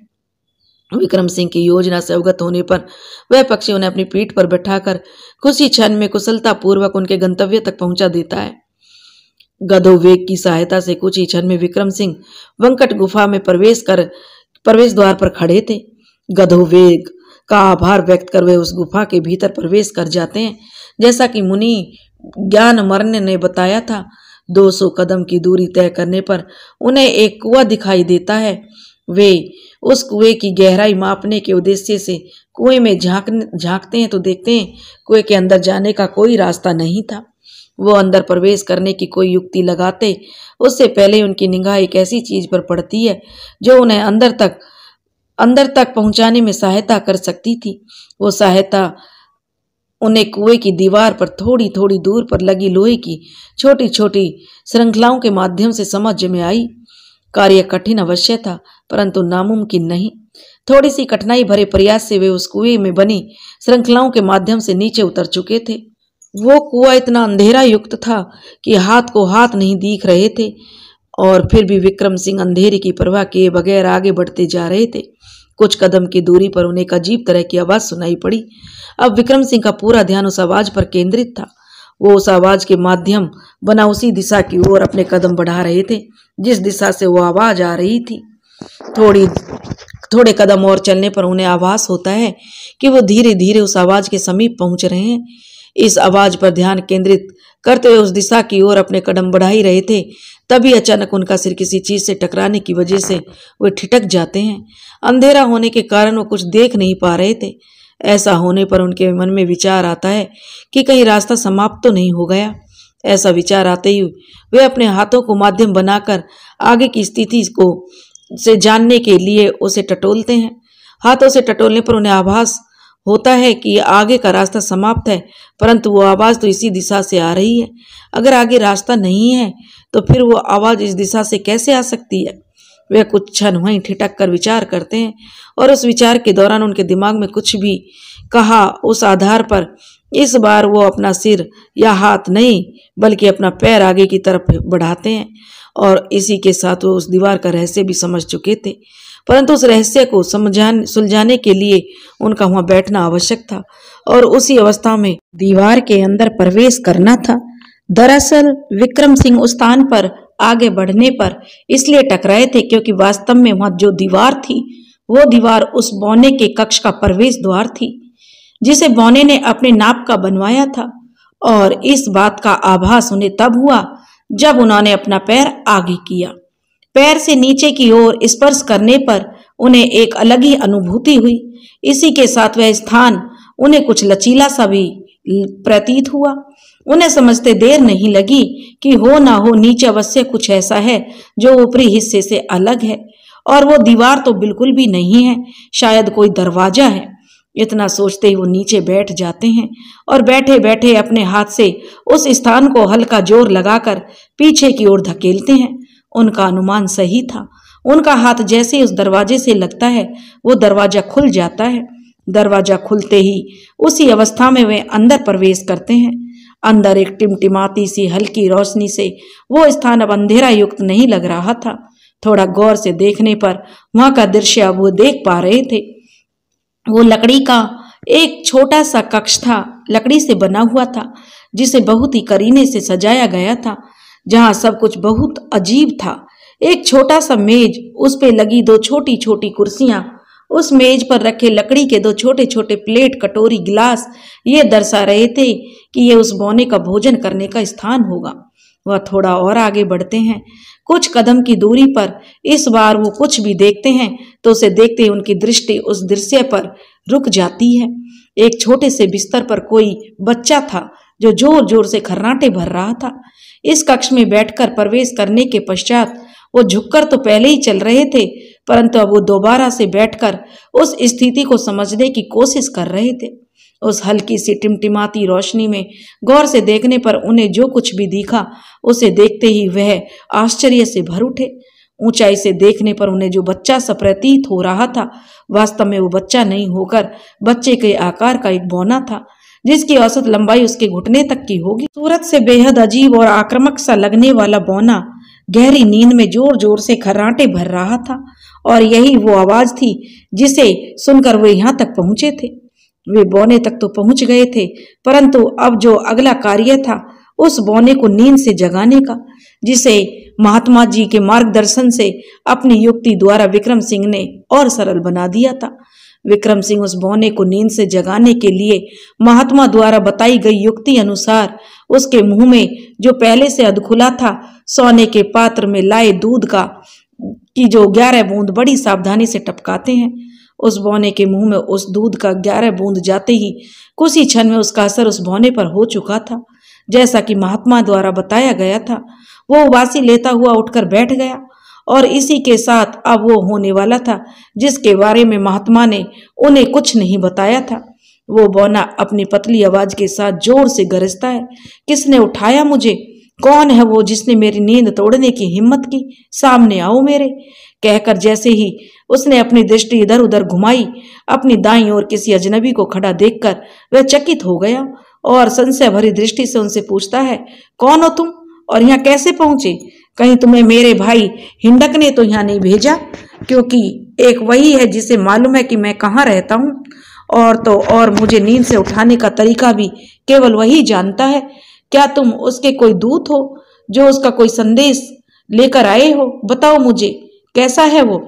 विक्रम सिंह की योजना से अवगत होने पर वह पक्षी उन्हें अपनी पीठ पर बैठाकर खुशी क्षण में कुशलता पूर्वक उनके गंतव्य तक पहुंचा देता है। गधोवेग की सहायता से कुछ ही क्षण में विक्रम सिंह बंकट गुफा में प्रवेश कर प्रवेश द्वार पर खड़े थे। गधोवेग का आभार व्यक्त कर वे उस गुफा के भीतर प्रवेश कर जाते हैं। जैसा कि मुनि ज्ञान मर्न ने बताया था, दो सौ कदम की दूरी तय करने पर उन्हें एक कुआं दिखाई देता है। वे उस कुएं की गहराई मापने के उद्देश्य से कुएं में झांक झांकते हैं तो देखते हैं कुएं के अंदर जाने का कोई रास्ता नहीं था। वो अंदर प्रवेश करने की कोई युक्ति लगाते उससे पहले उनकी निगाह एक ऐसी चीज पर पड़ती है जो उन्हें अंदर तक अंदर तक पहुंचाने में सहायता कर सकती थी। वो सहायता उन्हें कुएं की दीवार पर थोड़ी थोड़ी दूर पर लगी लोहे की छोटी छोटी श्रृंखलाओं के माध्यम से समझ में आई। कार्य कठिन अवश्य था, परंतु नामुमकिन नहीं। थोड़ी सी कठिनाई भरे प्रयास से वे उस कुएं में बनी श्रृंखलाओं के माध्यम से नीचे उतर चुके थे। वो कुआं इतना अंधेरा युक्त था कि हाथ को हाथ नहीं दिख रहे थे, और फिर भी विक्रम सिंह अंधेरे की परवाह किए बगैर आगे बढ़ते जा रहे थे। कुछ कदम की दूरी पर उन्हें एक अजीब तरह की आवाज सुनाई पड़ी। अब विक्रम सिंह का पूरा ध्यान उस आवाज पर केंद्रित था। वो उस आवाज के माध्यम बना उसी दिशा की ओर अपने कदम बढ़ा रहे थे जिस दिशा से वो आवाज आ रही थी। थोड़ी थोड़े कदम और चलने पर उन्हें आभास होता है कि वो धीरे धीरे उस आवाज के समीप पहुंच रहे हैं। इस आवाज पर ध्यान केंद्रित करते हुए उस दिशा की ओर अपने कदम बढ़ा ही रहे थे, तभी अचानक उनका सिर किसी चीज से टकराने की वजह से वे ठिठक जाते हैं। अंधेरा होने के कारण वो कुछ देख नहीं पा रहे थे। ऐसा होने पर उनके मन में विचार आता है कि कहीं रास्ता समाप्त तो नहीं हो गया। ऐसा विचार आते ही वे अपने हाथों को माध्यम बनाकर आगे की स्थिति को से जानने के लिए उसे टटोलते हैं। हाथों से टटोलने पर उन्हें आभास होता है कि आगे का रास्ता समाप्त है, परंतु वो आवाज तो इसी दिशा से आ रही है। अगर आगे रास्ता नहीं है तो फिर वो आवाज इस दिशा से कैसे आ सकती है? वे कुछ क्षण वहीं ठिठक कर विचार करते हैं, और उस विचार के दौरान उनके दिमाग में कुछ भी कहा उस आधार पर इस बार वो अपना सिर या हाथ नहीं बल्कि अपना पैर आगे की तरफ बढ़ाते हैं। और इसी के साथ वो उस दीवार का रहस्य भी समझ चुके थे, परंतु उस रहस्य को समझाने सुलझाने के लिए उनका वहां बैठना आवश्यक था और उसी अवस्था में दीवार के अंदर प्रवेश करना था। दरअसल विक्रम सिंह उस स्थान पर आगे बढ़ने पर इसलिए टकराए थे क्योंकि वास्तव में वहां जो दीवार थी वो दीवार उस बौने के कक्ष का प्रवेश द्वार थी जिसे बौने ने अपने नाप का बनवाया था। और इस बात का आभास उन्हें तब हुआ जब उन्होंने अपना पैर आगे किया। पैर से नीचे की ओर स्पर्श करने पर उन्हें एक अलग ही अनुभूति हुई। इसी के साथ वह स्थान उन्हें कुछ लचीला सा भी प्रतीत हुआ। उन्हें समझते देर नहीं लगी कि हो ना हो नीचे अवश्य कुछ ऐसा है जो ऊपरी हिस्से से अलग है, और वो दीवार तो बिल्कुल भी नहीं है, शायद कोई दरवाजा है। इतना सोचते ही वो नीचे बैठ जाते हैं और बैठे बैठे अपने हाथ से उस स्थान को हल्का जोर लगाकर पीछे की ओर धकेलते हैं। उनका अनुमान सही था। उनका हाथ जैसे ही उस दरवाजे से लगता है वो दरवाजा खुल जाता है। दरवाजा खुलते ही उसी अवस्था में वे अंदर प्रवेश करते हैं। अंदर एक टिमटिमाती सी हल्की रोशनी से वो स्थान अब अंधेरा युक्त नहीं लग रहा था। थोड़ा गौर से देखने पर वहां का दृश्य अब वो देख पा रहे थे। वो लकड़ी का एक छोटा सा कक्ष था, लकड़ी से बना हुआ था, जिसे बहुत ही करीने से सजाया गया था, जहां सब कुछ बहुत अजीब था। एक छोटा सा मेज, उस पे लगी दो छोटी छोटी कुर्सियां, उस मेज पर रखे लकड़ी के दो छोटे छोटे प्लेट, कटोरी, गिलास ये दर्शा रहे थे कि ये उस बौने का भोजन करने का स्थान होगा। वह थोड़ा और आगे बढ़ते हैं। कुछ कदम की दूरी पर इस बार वो कुछ भी देखते हैं तो उसे देखते ही उनकी दृष्टि उस दृश्य पर रुक जाती है। एक छोटे से बिस्तर पर कोई बच्चा था जो जोर जोर से खर्राटे भर रहा था। इस कक्ष में बैठकर प्रवेश करने के पश्चात वो झुककर तो पहले ही चल रहे थे, परंतु अब वो दोबारा से बैठकर उस स्थिति को समझने की कोशिश कर रहे थे। उस हल्की सी टिमटिमाती रोशनी में गौर से देखने पर उन्हें जो कुछ भी दिखा उसे देखते ही वह आश्चर्य से भर उठे। ऊंचाई से देखने पर उन्हें जो बच्चा सा प्रतीत हो रहा था वास्तव में वो बच्चा नहीं होकर बच्चे के आकार का एक बौना था, जिसकी औसत लंबाई उसके घुटने तक की होगी। सूरत से बेहद अजीब और आक्रामक सा लगने वाला बौना गहरी नींद में जोर जोर से खर्राटे भर रहा था, और यही वो आवाज थी जिसे सुनकर वे यहाँ तक पहुंचे थे। वे बौने तक तो पहुंच गए थे, परंतु अब जो अगला कार्य था उस बौने को नींद से जगाने का, जिसे महात्मा जी के मार्गदर्शन से अपनी युक्ति द्वारा विक्रम सिंह ने और सरल बना दिया था। विक्रम सिंह उस बौने को नींद से जगाने के लिए महात्मा द्वारा बताई गई युक्ति अनुसार उसके मुंह में जो पहले से अधखुला था सोने के पात्र में लाए दूध का की जो ग्यारह बूंद बड़ी सावधानी से टपकाते हैं। उस बौने के मुंह में उस दूध का ग्यारह बूंद जाते ही कुछ ही क्षण में उसका असर उस बौने पर हो चुका था, जैसा कि महात्मा द्वारा बताया गया था। वो उबासी लेता हुआ उठकर बैठ गया और इसी के साथ अब वो होने वाला था जिसके बारे में महात्मा ने उन्हें कुछ नहीं बताया था। वो बौना अपनी पतली आवाज के साथ जोर से गरजता है, किसने उठाया मुझे? कौन है वो जिसने मेरी नींद तोड़ने की हिम्मत की? सामने आओ मेरे। कहकर जैसे ही उसने अपनी दृष्टि इधर उधर घुमाई, अपनी दाईं ओर किसी अजनबी को खड़ा देखकर वह चकित हो गया और संशय भरी दृष्टि से उनसे पूछता है, कौन हो तुम और यहाँ कैसे पहुंचे? कहीं तुम्हें मेरे भाई हिंडक ने तो यहाँ नहीं भेजा? क्योंकि एक वही है जिसे मालूम है कि मैं कहाँ रहता हूँ, और तो और मुझे नींद से उठाने का तरीका भी केवल वही जानता है। क्या तुम उसके कोई दूत हो जो उसका कोई संदेश लेकर आए हो? बताओ मुझे, कैसा है वो?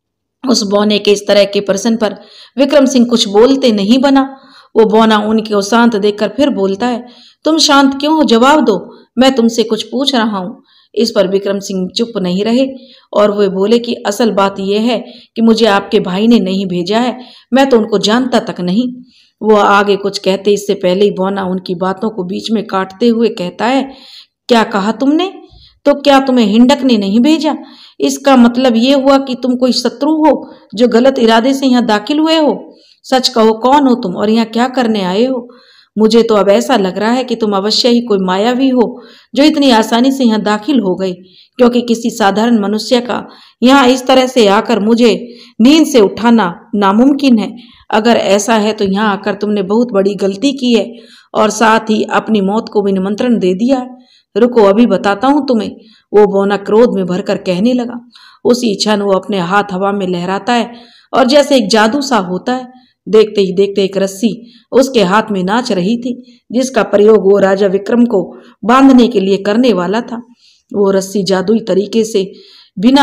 उस बौने के इस तरह के प्रश्न पर विक्रम सिंह कुछ बोलते नहीं बना। वो बौना उनके शांत देखकर फिर बोलता है, तुम शांत क्यों हो? जवाब दो, मैं तुमसे कुछ पूछ रहा हूँ। इस पर विक्रम सिंह चुप नहीं रहे और वे बोले कि असल बात यह है कि मुझे आपके भाई ने नहीं भेजा है, मैं तो उनको जानता तक नहीं। वो आगे कुछ कहते इससे पहले ही बौना उनकी बातों को बीच में काटते हुए कहता है, क्या कहा तुमने? तो क्या तुम्हें हिंडक ने नहीं भेजा? इसका मतलब ये हुआ कि तुम कोई शत्रु हो जो गलत इरादे से यहाँ दाखिल हुए हो? सच कहो, कौन हो तुम और यहाँ क्या करने आए हो? मुझे तो अब ऐसा लग रहा है कि तुम अवश्य ही कोई मायावी हो जो इतनी आसानी से यहाँ दाखिल हो गई, क्योंकि किसी साधारण मनुष्य का यहाँ इस तरह से आकर मुझे नींद से उठाना नामुमकिन है। अगर ऐसा है तो यहाँ आकर तुमने बहुत बड़ी गलती की है और साथ ही अपनी मौत को भी निमंत्रण दे दिया है। रुको, अभी बताता हूँ तुम्हें। वो बौना क्रोध में भरकर कहने लगा। उसी क्षण वो अपने हाथ हवा में लहराता है और जैसे एक जादू सा होता है, देखते ही देखते एक रस्सी उसके हाथ में नाच रही थी जिसका प्रयोग वो राजा विक्रम को बांधने के लिए करने वाला था। वो रस्सी जादुई तरीके से बिना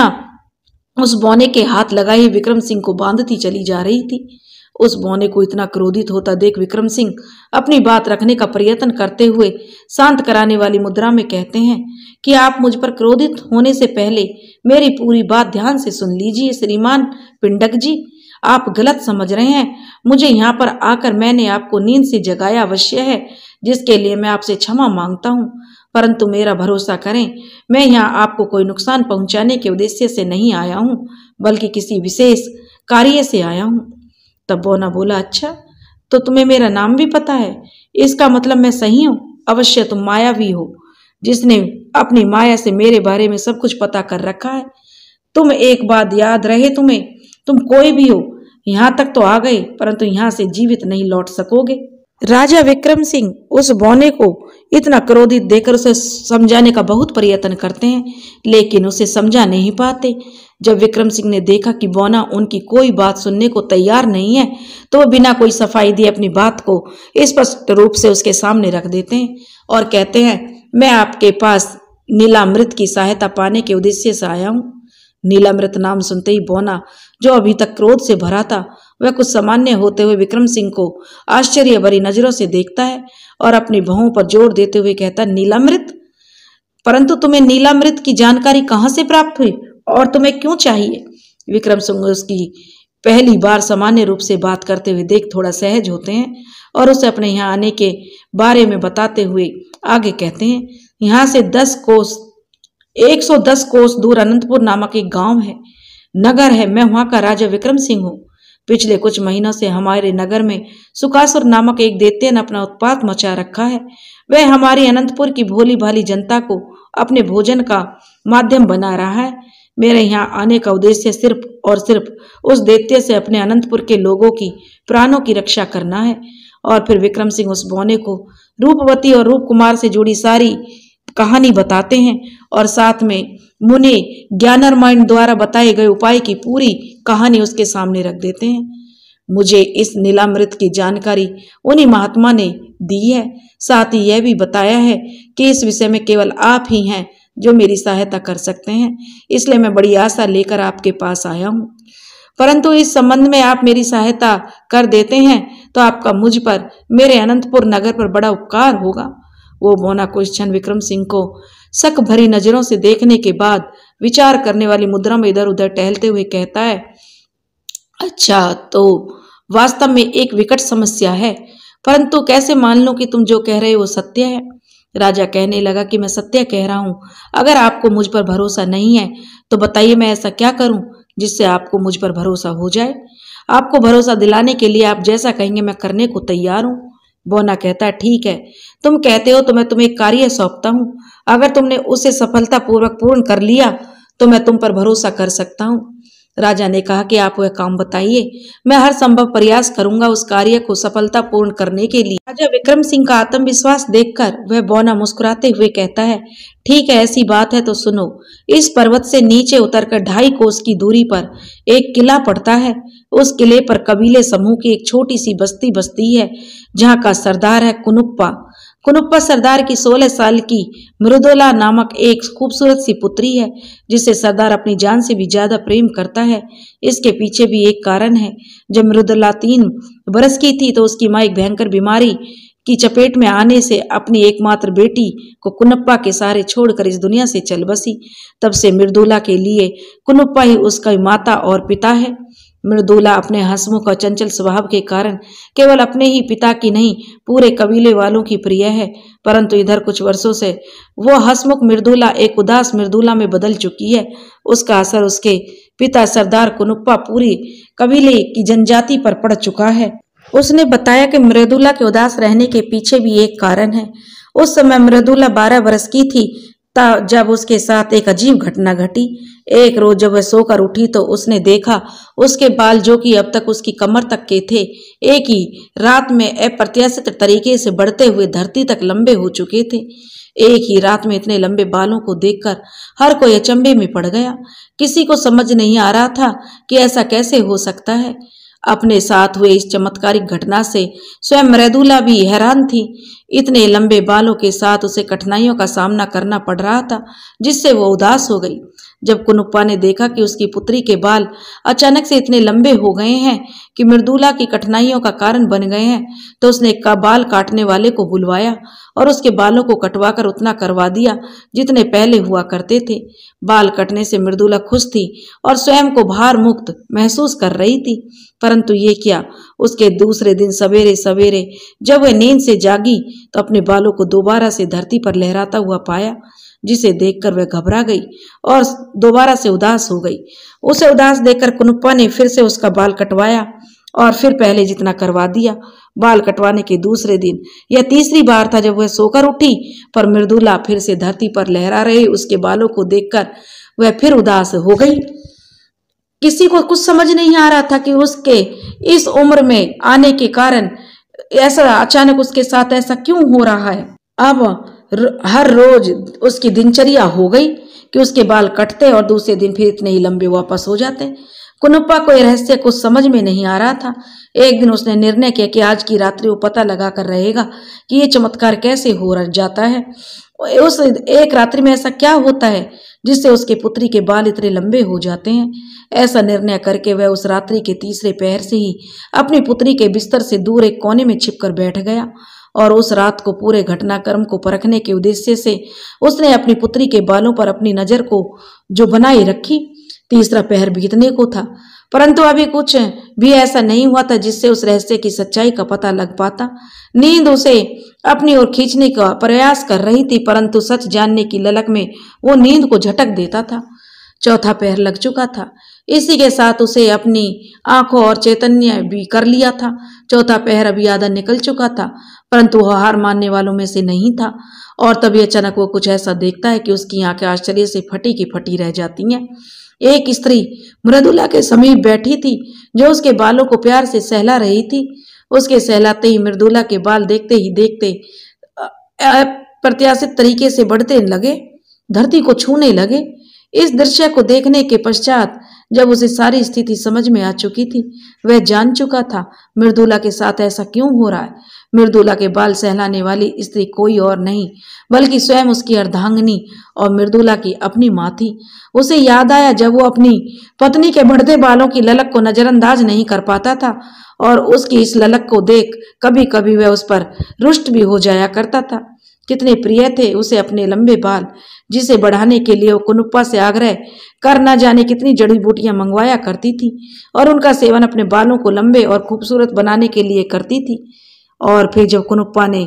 उस बौने के हाथ लगाए विक्रम सिंह को बांधती चली जा रही थी। उस बौने को इतना क्रोधित होता देख विक्रम सिंह अपनी बात रखने का प्रयत्न करते हुए शांत कराने वाली मुद्रा में कहते हैं कि आप मुझ पर क्रोधित होने से पहले मेरी पूरी बात ध्यान से सुन लीजिए। श्रीमान पिंडक जी, आप गलत समझ रहे हैं। मुझे यहाँ पर आकर मैंने आपको नींद से जगाया अवश्य है, जिसके लिए मैं आपसे क्षमा मांगता हूँ, परंतु मेरा भरोसा करें, मैं यहाँ आपको कोई नुकसान पहुँचाने के उद्देश्य से नहीं आया हूँ, बल्कि किसी विशेष कार्य से आया हूँ। तब बौना बोला, अच्छा, तो तुम्हें मेरा नाम भी पता है? इसका मतलब मैं सही हूँ? अवश्य तुम मायावी हो जिसने अपनी माया से मेरे बारे में सब कुछ पता कर रखा है। तुम एक बात याद रहे तुम्हें, तुम कोई भी हो, यहाँ तक तो आ गए परंतु यहाँ से जीवित नहीं लौट सकोगे। राजा विक्रम सिंह उस बौने को इतना क्रोधित देकर उसे समझाने का बहुत प्रयत्न करते हैं, लेकिन उसे समझा नहीं पाते। जब विक्रम सिंह ने देखा कि बौना उनकी कोई बात सुनने को तैयार नहीं है, तो वह बिना कोई सफाई दिए अपनी बात को स्पष्ट रूप से उसके सामने रख देते हैं और कहते हैं, मैं आपके पास नीलामृत की सहायता पाने के उद्देश्य से आया हूँ। नीलामृत नाम सुनते ही बौना, जो अभी तक क्रोध से भरा था, वह कुछ सामान्य होते हुए विक्रम सिंह को आश्चर्य भरी नजरों से देखता है और अपनी भौं पर जोर देते हुए कहता है, नीलामृत? परंतु तुम्हें नीलामृत की जानकारी कहाँ से प्राप्त हुई और तुम्हें क्यों चाहिए? विक्रम सिंह उसकी पहली बार सामान्य रूप से बात करते हुए देख थोड़ा सहज होते हैं और उसे अपने यहाँ आने के बारे में बताते हुए आगे कहते हैं, यहाँ से दस कोस एक सौ दस कोस दूर अनंतपुर नामक एक गांव है, नगर है। मैं वहां का राजा विक्रम सिंह हूँ। पिछले कुछ महीनों से हमारे नगर में सुकासुर नामक एक दैत्य ने अपना उत्पात मचा रखा है। वह हमारी अनंतपुर की भोली भाली जनता को अपने भोजन का माध्यम बना रहा है। मेरे यहाँ आने का उद्देश्य सिर्फ और सिर्फ उस दैत्य से अपने अनंतपुर के लोगों की प्राणों की रक्षा करना है। और फिर विक्रम सिंह उस बौने को रूपवती और रूप कुमार से जुड़ी सारी कहानी बताते हैं और साथ में मुनि ज्ञानरमायण द्वारा बताए गए उपाय की पूरी कहानी उसके सामने रख देते हैं। मुझे इस नीलामृत की जानकारी उन्हीं महात्मा ने दी है। साथ ही यह भी बताया है कि इस विषय में केवल आप ही हैं जो मेरी सहायता कर सकते हैं, इसलिए मैं बड़ी आशा लेकर आपके पास आया हूँ। परंतु इस संबंध में आप मेरी सहायता कर देते हैं तो आपका मुझ पर, मेरे अनंतपुर नगर पर बड़ा उपकार होगा। वो बौना कुछ क्षण विक्रम सिंह को शक भरी नजरों से देखने के बाद विचार करने वाली मुद्रा में इधर उधर टहलते हुए कहता है, अच्छा, तो वास्तव में एक विकट समस्या है, परंतु कैसे मान लूं कि तुम जो कह रहे हो वो सत्य है? राजा कहने लगा कि मैं सत्य कह रहा हूँ, अगर आपको मुझ पर भरोसा नहीं है तो बताइए मैं ऐसा क्या करूं जिससे आपको मुझ पर भरोसा हो जाए। आपको भरोसा दिलाने के लिए आप जैसा कहेंगे मैं करने को तैयार हूँ। बौना कहता है, ठीक है, तुम कहते हो तो मैं तुम्हें एक कार्य सौंपता हूँ। अगर तुमने उसे सफलतापूर्वक पूर्ण कर लिया तो मैं तुम पर भरोसा कर सकता हूँ। राजा ने कहा कि आप वह काम बताइए, मैं हर संभव प्रयास करूंगा उस कार्य को सफलतापूर्ण करने के लिए। राजा विक्रम सिंह का आत्मविश्वास देखकर वह बौना मुस्कुराते हुए कहता है, ठीक है, ऐसी बात है तो सुनो। इस पर्वत से नीचे उतरकर ढाई कोस की दूरी पर एक किला पड़ता है। उस किले पर कबीले समूह की एक छोटी सी बस्ती बसती है, जहाँ का सरदार है कुनुप्पा। कुनुप्पा सरदार की सोलह साल की मृदुला नामक एक खूबसूरत सी पुत्री है, जिसे सरदार अपनी जान से भी ज्यादा प्रेम करता है। इसके पीछे भी एक कारण है। जब मृदुला तीन बरस की थी तो उसकी मां एक भयंकर बीमारी की चपेट में आने से अपनी एकमात्र बेटी को कुनुप्पा के सहारे छोड़कर इस दुनिया से चल बसी। तब से मृदुला के लिए कुनुप्पा ही उसका माता और पिता है। मृदुला अपने हंसमुख और चंचल स्वभाव के कारण केवल अपने ही पिता की नहीं, पूरे कबीले वालों की प्रिय है। परंतु इधर कुछ वर्षों से वो हंसमुख मृदुला एक उदास मृदुला में बदल चुकी है। उसका असर उसके पिता सरदार कुनुप्पा पूरी कबीले की जनजाति पर पड़ चुका है। उसने बताया कि मृदुला के उदास रहने के पीछे भी एक कारण है। उस समय मृदुला बारह वर्ष की थी जब उसके साथ एक अजीब घटना घटी। एक रोज जब वह सोकर उठी तो उसने देखा उसके बाल, जो कि अब तक उसकी कमर तक के थे, एक ही रात में अप्रत्याशित तरीके से बढ़ते हुए धरती तक लंबे हो चुके थे। एक ही रात में इतने लंबे बालों को देखकर हर कोई अचंभे में पड़ गया। किसी को समझ नहीं आ रहा था कि ऐसा कैसे हो सकता है। अपने साथ हुए इस चमत्कारिक घटना से स्वयं मृदुला भी हैरान थी। इतने लंबे बालों के साथ उसे कठिनाइयों का सामना करना पड़ रहा था, जिससे वो उदास हो गई। जब कुनुप्पा ने देखा कि उसकी पुत्री के बाल अचानक से इतने लंबे हो गए हैं कि मृदुला की कठिनाइयों का कारण बन गए हैं, तो उसने एक बाल काटने वाले को बुलवाया और उसके बालों को कटवाकर उतना करवा दिया जितने पहले हुआ करते थे। बाल कटने से मृदुला खुश थी और स्वयं को भार मुक्त महसूस कर रही थी। परंतु ये क्या, उसके दूसरे दिन सवेरे सवेरे जब वह नींद से जागी तो अपने बालों को दोबारा से धरती पर लहराता हुआ पाया, जिसे देखकर वह घबरा गई और दोबारा से उदास हो गई। उसे उदास देखकर कुनुप्पा ने फिर से उसका बाल कटवाया और फिर पहले जितना करवा दिया। बाल कटवाने के दूसरे दिन यह तीसरी बार था जब वह सोकर उठी, पर मृदुला फिर से धरती पर लहरा रहे उसके बालों को देखकर वह फिर उदास हो गई। किसी को कुछ समझ नहीं आ रहा था कि उसके इस उम्र में आने के कारण ऐसा अचानक उसके साथ ऐसा क्यों हो रहा है। अब हर रोज उसकी दिनचर्या हो गई कि उसके बाल कटते और दूसरे दिन फिर इतने ही लंबे वापस हो जाते। कुनुप्पा को यह रहस्य कुछ समझ में नहीं आ रहा था। एक दिन उसने निर्णय किया कि आज की रात्रि वो पता लगा कर रहेगा कि ये चमत्कार कैसे हो जाता है। उस एक रात्रि में ऐसा क्या होता है जिससे उसके पुत्री के बाल इतने लंबे हो जाते हैं। ऐसा निर्णय करके वह उस रात्रि के तीसरे पहर से ही अपनी पुत्री के बिस्तर से दूर एक कोने में छिपकर बैठ गया और उस रात को पूरे घटनाक्रम को परखने के उद्देश्य से उसने अपनी पुत्री के बालों पर अपनी नजर को जो बनाए रखी। तीसरा पहर बीतने को था, परंतु अभी कुछ भी ऐसा नहीं हुआ था जिससे उस रहस्य की सच्चाई का पता लग पाता। नींद उसे अपनी ओर खींचने का प्रयास कर रही थी, परंतु सच जानने की ललक में वो नींद को झटक देता था। चौथा पहर लग चुका था, इसी के साथ उसे अपनी आंखों और चैतन्य भी कर लिया था। चौथा पहर अभी आधा निकल चुका था, परंतु वह हार मानने वालों में से नहीं था। और तभी अचानक वो कुछ ऐसा देखता है कि उसकी आंखें आश्चर्य से फटी की फटी रह जाती हैं। एक स्त्री मृदुला के समीप बैठी थी जो उसके बालों को प्यार से सहला रही थी। उसके सहलाते ही मृदुला के बाल देखते ही देखते अप्रत्याशित तरीके से बढ़ते लगे, धरती को छूने लगे। इस दृश्य को देखने के पश्चात जब उसे सारी स्थिति समझ में आ चुकी थी, वह जान चुका था मृदुला के साथ ऐसा क्यों हो रहा है। मृदुला के बाल सहलाने वाली स्त्री कोई और नहीं बल्कि स्वयं उसकी अर्धांगिनी और मृदुला की अपनी माँ थी। उसे याद आया जब वो अपनी पत्नी के बढ़ते बालों की ललक को नजरअंदाज नहीं कर पाता था और उसकी इस ललक को देख कभी कभी वह उस पर रुष्ट भी हो जाया करता था। कितने प्रिय थे उसे अपने लंबे बाल, जिसे बढ़ाने के लिए वो कुनुप्पा से आग्रह कर न जाने कितनी जड़ी बूटियां मंगवाया करती थी और उनका सेवन अपने बालों को लंबे और खूबसूरत बनाने के लिए करती थी। और फिर जब कुनुप्पा ने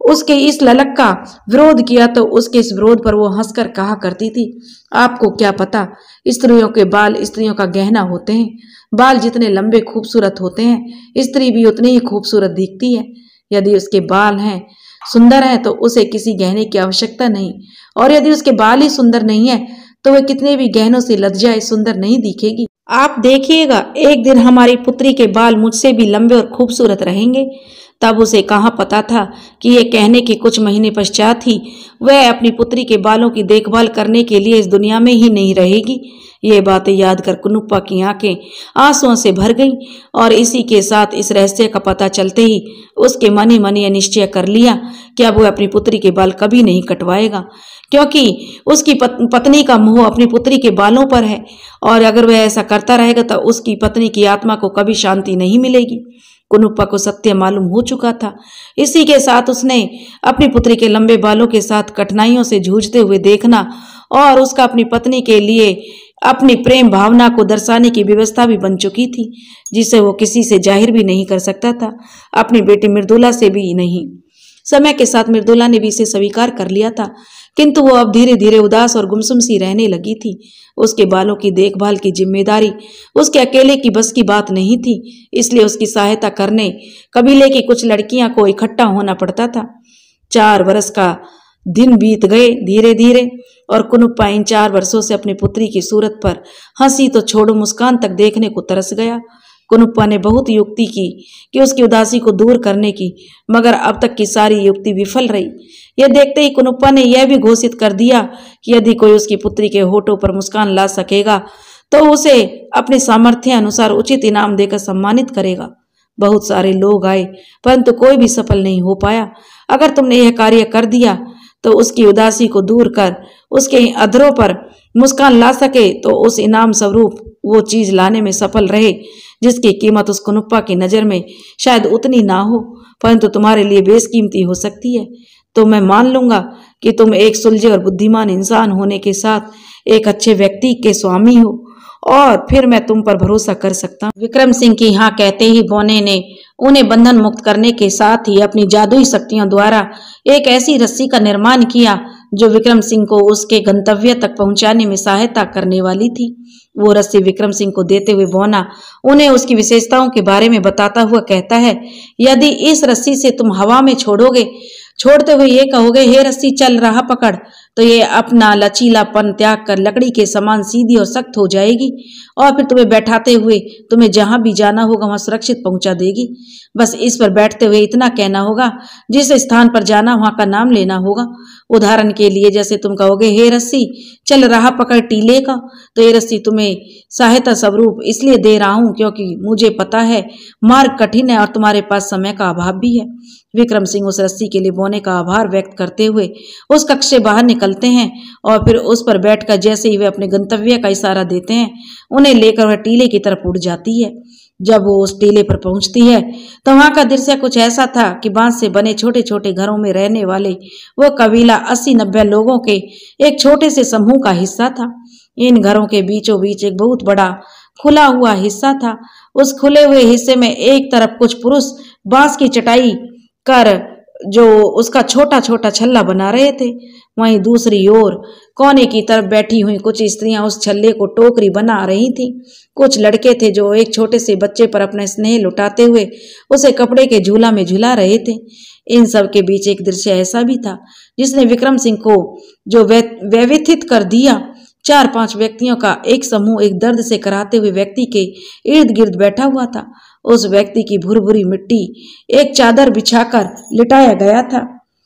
उसके इस ललक का विरोध किया तो उसके इस विरोध पर वो हंसकर कहा करती थी, आपको क्या पता, स्त्रियों के बाल स्त्रियों का गहना होते हैं। बाल जितने लंबे खूबसूरत होते हैं, स्त्री भी उतनी ही खूबसूरत दिखती है। यदि उसके बाल हैं सुंदर हैं तो उसे किसी गहने की आवश्यकता नहीं, और यदि उसके बाल ही सुंदर नहीं है तो वह कितने भी गहनों से लद जाए सुंदर नहीं दिखेगी। आप देखिएगा, एक दिन हमारी पुत्री के बाल मुझसे भी लंबे और खूबसूरत रहेंगे। तब उसे कहाँ पता था कि ये कहने के कुछ महीने पश्चात ही वह अपनी पुत्री के बालों की देखभाल करने के लिए इस दुनिया में ही नहीं रहेगी। ये बातें याद कर कुनुप्पा की आंखें आंसुओं से भर गईं, और इसी के साथ इस रहस्य का पता चलते ही उसके मन ही मन ये निश्चय कर लिया कि अब वह अपनी पुत्री के बाल कभी नहीं कटवाएगा, क्योंकि उसकी पत्नी का मोह अपनी पुत्री के बालों पर है, और अगर वह ऐसा करता रहेगा तो उसकी पत्नी की आत्मा को कभी शांति नहीं मिलेगी। कुनुप्पा को सत्य मालूम हो चुका था। इसी के साथ उसने अपनी पुत्री के लंबे बालों के साथ कठिनाइयों से जूझते हुए देखना और उसका अपनी पत्नी के लिए अपनी प्रेम भावना को दर्शाने की व्यवस्था भी बन चुकी थी, जिसे वो किसी से जाहिर भी नहीं कर सकता था, अपनी बेटी मृदुला से भी नहीं। समय के साथ मृदुला ने भी इसे स्वीकार कर लिया था, किंतु वो अब धीरे धीरे उदास और गुमसुम सी रहने लगी थी। उसके बालों की देखभाल की जिम्मेदारी उसके अकेले की बस की बात नहीं थी, इसलिए उसकी सहायता करने कबीले की कुछ लड़कियां को इकट्ठा होना पड़ता था। चार वर्ष का दिन बीत गए धीरे धीरे, और कुनुप्पा इन चार वर्षों से अपनी पुत्री की सूरत पर हंसी तो छोड़ो मुस्कान तक देखने को तरस गया। कुनुप्पा ने बहुत युक्ति की कि उसकी उदासी को दूर करने की, मगर अब तक की सारी युक्ति विफल रही। यह देखते ही कुनुप्पा ने यह भी घोषित कर दिया कि यदि कोई उसकी पुत्री के होठों पर मुस्कान ला सकेगा तो उसे अपने सामर्थ्य अनुसार उचित इनाम देकर सम्मानित करेगा। बहुत सारे लोग आए, परंतु कोई भी सफल नहीं हो पाया। अगर तुमने यह कार्य कर दिया तो उसकी उदासी को दूर कर उसके अधरों पर मुस्कान ला सके तो उस इनाम स्वरूप वो चीज लाने में सफल रहे जिसकी कीमत उस कुनुप्पा की नजर में शायद उतनी ना हो, परंतु तुम्हारे लिए बेशकीमती हो सकती है। तो मैं मान लूंगा कि तुम एक सुलझे और बुद्धिमान इंसान होने के साथ एक अच्छे व्यक्ति के स्वामी हो, और फिर मैं तुम पर भरोसा कर सकता हूँ। विक्रम सिंह की हाँ कहते ही बौने ने उन्हें बंधन मुक्त करने के साथ ही अपनी जादुई शक्तियों द्वारा एक ऐसी रस्सी का निर्माण किया जो विक्रम सिंह को उसके गंतव्य तक पहुंचाने में सहायता करने वाली थी। वो रस्सी विक्रम सिंह को देते हुए बौना उन्हें उसकी विशेषताओं के बारे में बताता हुआ कहता है, यदि इस रस्सी से तुम हवा में छोड़ोगे छोड़ते हुए ये कहोगे, हे रस्सी चल रहा पकड़, तो ये अपना लचीलापन त्याग कर लकड़ी के समान सीधी और सख्त हो जाएगी, और फिर तुम्हें बैठाते हुए तुम्हें जहां भी जाना होगा वहां सुरक्षित पहुंचा देगी। बस इस पर बैठते हुए इतना कहना होगा, जिस स्थान पर जाना वहां का नाम लेना होगा। उदाहरण के लिए जैसे तुम कहोगे, हे रस्सी चल रहा पकड़ टीले का, तो ये रस्सी तुम्हें सहायता स्वरूप इसलिए दे रहा हूं क्योंकि मुझे पता है मार्ग कठिन है और तुम्हारे पास समय का अभाव भी है। विक्रम सिंह उस रस्सी के लिए बौने का आभार व्यक्त करते हुए उस कक्ष से बाहर निकलते हैं, और फिर उस पर बैठकर जैसे ही वे अपने गंतव्य का इशारा देते हैं उन्हें लेकर वह टीले की तरफ उड़ जाती है। जब वो उस टीले पर पहुंचती है तो वहां का दृश्य कुछ ऐसा था कि बांस से बने छोटे छोटे घरों में रहने वाले वो कबीला अस्सी नब्बे लोगों के एक छोटे से समूह का हिस्सा था। इन घरों के बीचों बीच एक बहुत बड़ा खुला हुआ हिस्सा था। उस खुले हुए हिस्से में एक तरफ कुछ पुरुष बांस की चटाई कर जो उसका छोटा छोटा छल्ला बना रहे थे, वहीं दूसरी ओर कोने की तरफ बैठी हुई कुछ स्त्रियां उस छल्ले को टोकरी बना रही थीं। कुछ लड़के थे जो एक छोटे से बच्चे पर अपना स्नेह लुटाते हुए उसे कपड़े के झूला में झुला रहे थे। इन सब के बीच एक दृश्य ऐसा भी था जिसने विक्रम सिंह को जो व्यथित कर दिया। चार पांच व्यक्तियों का एक समूह एक दर्द से कराहते हुए व्यक्ति के इर्द गिर्द बैठा हुआ था। उस व्यक्ति की भुरभुरी मिट्टी एक चादर बिछाकर लिटाया गया था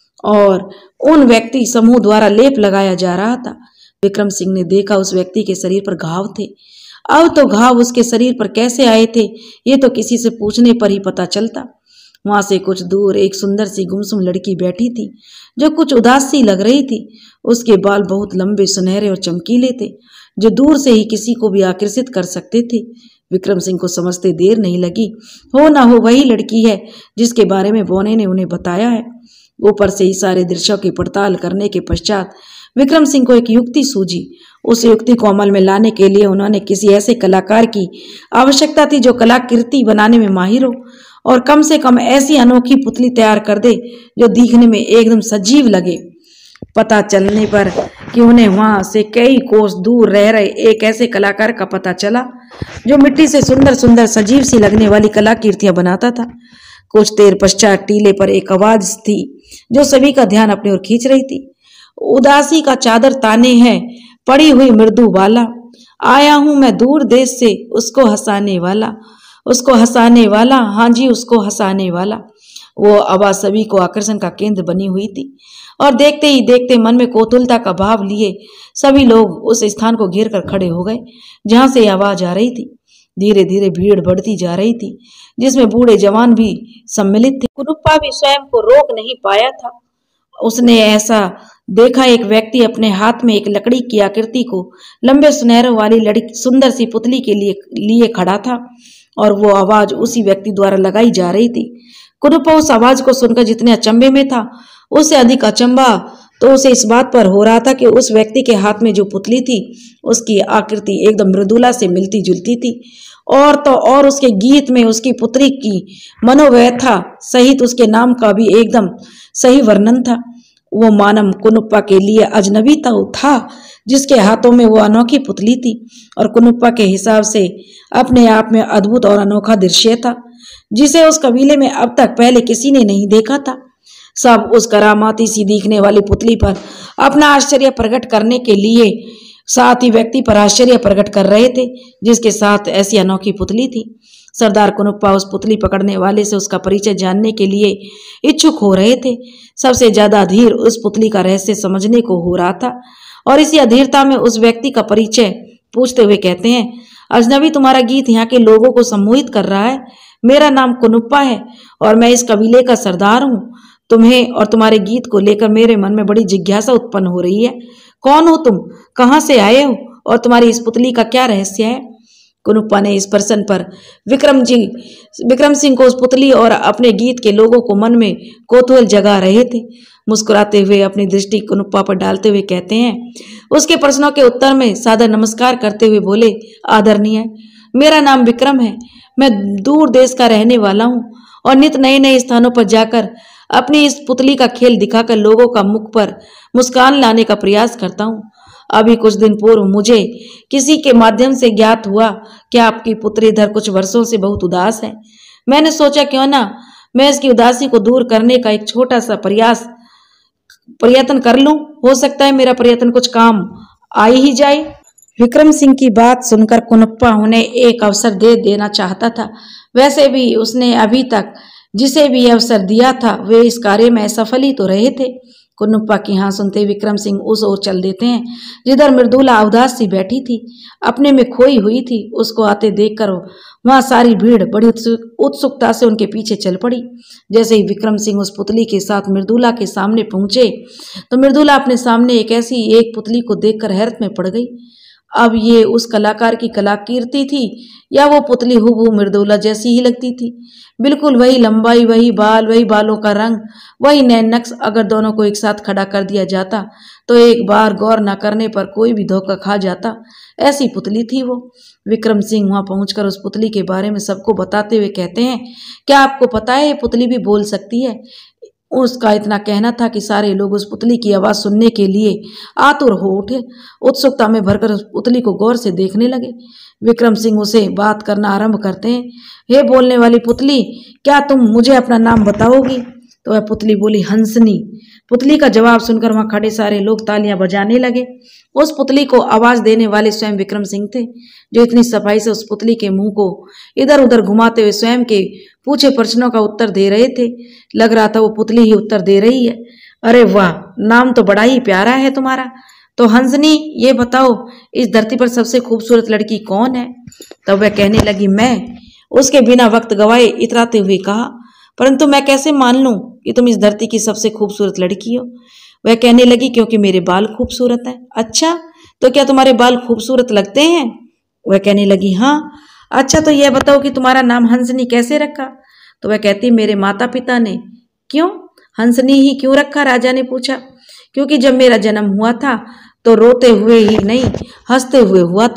और उन व्यक्ति समूह द्वारा लेप लगाया जा रहा था। विक्रम सिंह ने देखा उस व्यक्ति के शरीर पर घाव थे। अब तो घाव उसके शरीर पर कैसे आए थे ये तो किसी से पूछने पर ही पता चलता। वहां से कुछ दूर एक सुंदर सी गुमसुम लड़की बैठी थी जो कुछ उदास सी लग रही थी। उसके बाल बहुत लंबे सुनहरे और चमकीले थे जो दूर से ही किसी को भी आकर्षित कर सकते थे। विक्रम सिंह को समझते देर नहीं लगी, हो ना हो वही लड़की है जिसके बारे में बौने ने उन्हें बताया है। ऊपर से ही सारे दृश्यों की पड़ताल करने के पश्चात विक्रम सिंह को एक युक्ति सूझी। उस युक्ति को अमल में लाने के लिए उन्होंने किसी ऐसे कलाकार की आवश्यकता थी जो कलाकृति बनाने में माहिर हो और कम से कम ऐसी अनोखी पुतली तैयार कर दे जो दिखने में एकदम सजीव लगे। पता चलने पर कि उन्हें वहां से कई कोस दूर रह रहे एक ऐसे कलाकार का पता चला जो मिट्टी से सुंदर सुंदर सजीव सी लगने वाली कलाकृतियां बनाता था। कुछ देर पश्चात टीले पर एक आवाज थी जो सभी का ध्यान अपनी ओर खींच रही थी। उदासी का चादर ताने है पड़ी हुई मृदु बाला, आया हूं मैं दूर देश से उसको हंसाने वाला, उसको हंसाने वाला, हाँ जी उसको हंसाने वाला। वो आवाज सभी को आकर्षण का केंद्र बनी हुई थी और देखते ही देखते मन में कौतूहलता का भाव लिए सभी लोग उस स्थान को घेर कर खड़े हो गए जहां से आवाज आ रही थी। धीरे धीरे भीड़ बढ़ती जा रही थी जिसमें बूढ़े जवान भी सम्मिलित थे। कुरुप्पा भी स्वयं को रोक नहीं पाया था। उसने ऐसा देखा एक व्यक्ति अपने हाथ में एक लकड़ी की आकृति को लंबे सुनहरों वाली लड़की सुंदर सी पुतली के लिए लिए खड़ा था और वो आवाज उसी व्यक्ति द्वारा लगाई जा रही थी। कुरुप्पा उस आवाज को सुनकर जितने अचंभे में था उससे अधिक अचंभा तो उसे इस बात पर हो रहा था कि उस व्यक्ति के हाथ में जो पुतली थी उसकी आकृति एकदम मृदुला से मिलती जुलती थी और तो और उसके गीत में उसकी पुत्री की मनोव्यथा सहित उसके नाम का भी एकदम सही वर्णन था। वो मानव कुनुप्पा के लिए अजनबी था जिसके हाथों में वो अनोखी पुतली थी और कुनुप्पा के हिसाब से अपने आप में अद्भुत और अनोखा दृश्य था जिसे उस कबीले में अब तक पहले किसी ने नहीं देखा था। सब उस करामाती सी दिखने वाली पुतली पर अपना आश्चर्य प्रकट करने के लिए साथ ही व्यक्ति पर आश्चर्य प्रकट कर रहे थे जिसके साथ ऐसी अनोखी पुतली थी। सरदार कुनुप्पा उस पुतली पकड़ने वाले से उसका परिचय जानने के लिए इच्छुक हो रहे थे। सबसे ज्यादा अधीर उस पुतली का रहस्य समझने को हो रहा था और इसी अधीरता में उस व्यक्ति का परिचय पूछते हुए कहते हैं, अजनबी तुम्हारा गीत यहाँ के लोगों को सम्मोहित कर रहा है। मेरा नाम कुनुप्पा है और मैं इस कबीले का सरदार हूँ। तुम्हें और तुम्हारे गीत को लेकर मेरे मन में बड़ी जिज्ञासा उत्पन्न हो रही है। कौन हो तुम, कहाँ से आए हो और तुम्हारी इस पुतली का क्या रहस्य है? कुनुप्पा ने इस प्रश्न पर विक्रम जी विक्रम सिंह को उस पुतली और अपने गीत के लोगों को मन में कौतूहल जगा रहे थे। मुस्कुराते हुए अपनी दृष्टि कुनुप्पा पर डालते हुए कहते हैं, उसके प्रश्नों के उत्तर में सादर नमस्कार करते हुए बोले, आदरणीय, मेरा नाम विक्रम है। मैं दूर देश का रहने वाला हूँ और नित नए नए स्थानों पर जाकर अपनी इस पुतली का खेल दिखाकर लोगों का मुख पर मुस्कान लाने का प्रयास करता हूँ। अभी कुछ दिन पूर्व मुझे किसी के माध्यम से ज्ञात हुआ कि आपकी पुत्री इधर कुछ वर्षों से बहुत उदास है। मैंने सोचा क्यों ना मैं इसकी उदासी को दूर करने का एक छोटा सा प्रयास प्रयत्न कर लूं। हो सकता है मेरा प्रयत्न कुछ काम आ ही जाए। विक्रम सिंह की बात सुनकर कुनुप्पा उन्हें एक अवसर दे देना चाहता था। वैसे भी उसने अभी तक जिसे भी अवसर दिया था वे इस कार्य में असफल ही तो रहे थे। कुनुप्पा की हाँ सुनते विक्रम सिंह उस ओर चल देते हैं जिधर मृदुला उदास सी बैठी थी, अपने में खोई हुई थी। उसको आते देखकर वहां सारी भीड़ बड़ी उत्सुकता से उनके पीछे चल पड़ी। जैसे ही विक्रम सिंह उस पुतली के साथ मृदुला के सामने पहुंचे तो मृदुला अपने सामने एक ऐसी एक पुतली को देखकर हैरत में पड़ गई। अब ये उस कलाकार की कलाकृति थी या वो पुतली हूबहू मृदुला जैसी ही लगती थी। बिल्कुल वही लंबाई, वही बाल, वही बालों का रंग, वही नैन नक्श। अगर दोनों को एक साथ खड़ा कर दिया जाता तो एक बार गौर न करने पर कोई भी धोखा खा जाता। ऐसी पुतली थी वो। विक्रम सिंह वहां पहुंचकर उस पुतली के बारे में सबको बताते हुए कहते हैं, क्या आपको पता है ये पुतली भी बोल सकती है? उसका इतना कहना था कि सारे लोग उस पुतली की आवाज सुनने के लिए आतुर हो उठे। उत्सुकता में भरकर उस पुतली को गौर से देखने लगे। विक्रम सिंह उसे बात करना आरंभ करते हैं, हे बोलने वाली पुतली, क्या तुम मुझे अपना नाम बताओगी? तो वह पुतली बोली, हंसनी। पुतली का जवाब सुनकर वहां खड़े सारे लोग तालियां बजाने लगे। उस पुतली को आवाज देने वाले स्वयं विक्रम सिंह थे, जो इतनी सफाई से उस पुतली के मुंह को इधर उधर घुमाते हुए स्वयं के पूछे प्रश्नों का उत्तर दे रहे थे। लग रहा था वो पुतली ही उत्तर दे रही है। अरे वाह, नाम तो बड़ा ही प्यारा है तुम्हारा। तो हंसनी, ये बताओ इस धरती पर सबसे खूबसूरत लड़की कौन है? तब वह कहने लगी, मैं। उसके बिना वक्त गवाए इतराते हुए कहा, परंतु मैं कैसे मान लूं कि तुम इस धरती की सबसे खूबसूरत लड़की हो? वह कहने लगी, क्योंकि मेरे बाल खूबसूरत हैं। अच्छा, तो क्या तुम्हारे बाल खूबसूरत लगते हैं? वह कहने लगी, हाँ। अच्छा, तो यह बताओ कि तुम्हारा नाम हंसनी कैसे रखा? तो वह कहती, मेरे माता पिता ने। क्यों हंसनी ही क्यों रखा? राजा ने पूछा। क्योंकि जब मेरा जन्म हुआ था तो रोते हुए ही नहीं, हंसते हुए हुआ था,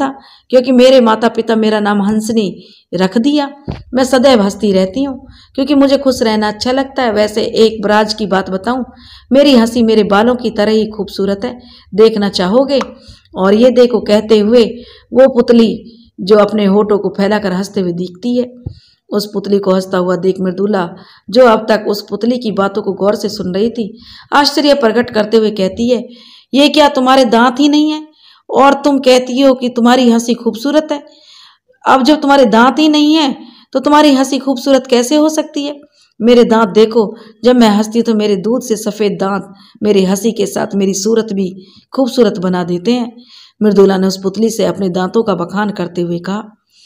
क्योंकि मेरे माता पिता मेरा नाम हंसनी रख दिया। मैं सदैव हंसती रहती हूँ क्योंकि मुझे खुश रहना अच्छा लगता है। वैसे एक राज की बात बताऊं, मेरी हंसी मेरे बालों की तरह ही खूबसूरत है, देखना चाहोगे? और ये देखो, कहते हुए वो पुतली जो अपने होठों को फैलाकर हंसते हुए दिखती है। उस पुतली को हंसता हुआ देख मृदुला, जो अब तक उस पुतली की बातों को गौर से सुन रही थी, आश्चर्य प्रकट करते हुए कहती है, ये क्या तुम्हारे दांत ही नहीं है और तुम कहती हो कि तुम्हारी हंसी खूबसूरत है? अब जब तुम्हारे दांत ही नहीं है तो तुम्हारी हंसी खूबसूरत कैसे हो सकती है? मेरे दांत देखो, जब मैं हंसती तो मेरे दूध से सफेद दांत मेरी हंसी के साथ मेरी सूरत भी खूबसूरत बना देते हैं। मृदुला ने उस पुतली से अपने दांतों का बखान करते हुए कहा।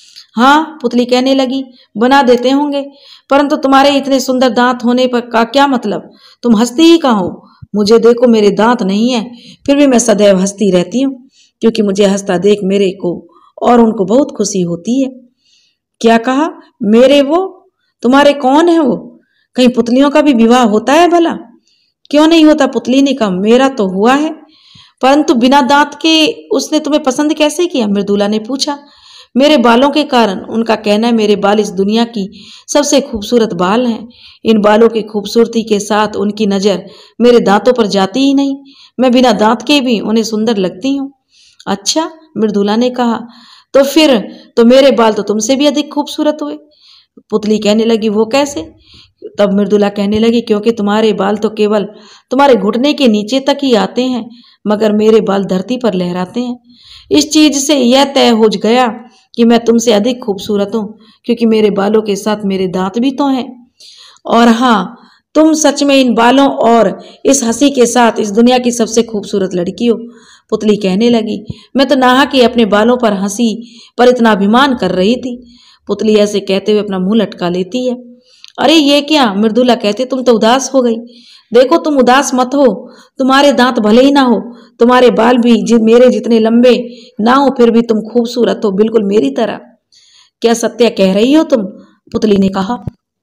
हाँ, पुतली कहने लगी, बना देते होंगे, परंतु तुम्हारे इतने सुंदर दांत होने पर का क्या मतलब? तुम हंसती ही कहाँ हो? मुझे देखो, मेरे दांत नहीं है, फिर भी मैं सदैव हंसती रहती हूँ, क्योंकि मुझे हंसता देख मेरे को और उनको बहुत खुशी होती है। क्या कहा? मेरे वो? तुम्हारे कौन है वो? कहीं पुतलियों का भी विवाह होता है भला? क्यों नहीं होता? पुतली ने कहा, मेरा तो हुआ है, परंतु बिना दांत के उसने तुम्हें पसंद कैसे किया? मृदुला ने पूछा। मेरे बालों के कारण। उनका कहना है मेरे बाल इस दुनिया की सबसे खूबसूरत बाल हैं। इन बालों की खूबसूरती के साथ उनकी नजर मेरे दांतों पर जाती ही नहीं। मैं बिना दांत के भी उन्हें सुंदर लगती हूँ। अच्छा, मृदुला ने कहा, तो फिर तो मेरे बाल तो तुमसे भी अधिक खूबसूरत हुए। पुतली कहने लगी, वो कैसे? तब मृदुला कहने लगी, क्योंकि तुम्हारे बाल तो केवल तुम्हारे घुटने के नीचे तक ही आते हैं, मगर मेरे बाल धरती पर लहराते हैं। इस चीज से यह तय हो गया कि मैं तुमसे अधिक खूबसूरत हूँ, क्योंकि मेरे बालों के साथ मेरे दांत भी तो हैं। और हाँ, तुम सच में इन बालों और इस हंसी के साथ इस दुनिया की सबसे खूबसूरत लड़की हो। पुतली कहने लगी, मैं तो नाहक ही अपने बालों पर हंसी पर इतना अभिमान कर रही थी। पुतली ऐसे कहते हुए अपना मुंह लटका लेती है। अरे ये क्या? मृदुला कहते, तुम तो उदास हो गई। देखो, तुम उदास मत हो, तुम्हारे दांत भले ही ना हो, तुम्हारे बाल भी जि, मेरे जितने लंबे ना हो, फिर भी तुम खूबसूरत हो, बिल्कुल मेरी तरह। क्या सत्य कह रही हो तुम? पुतली ने कहा।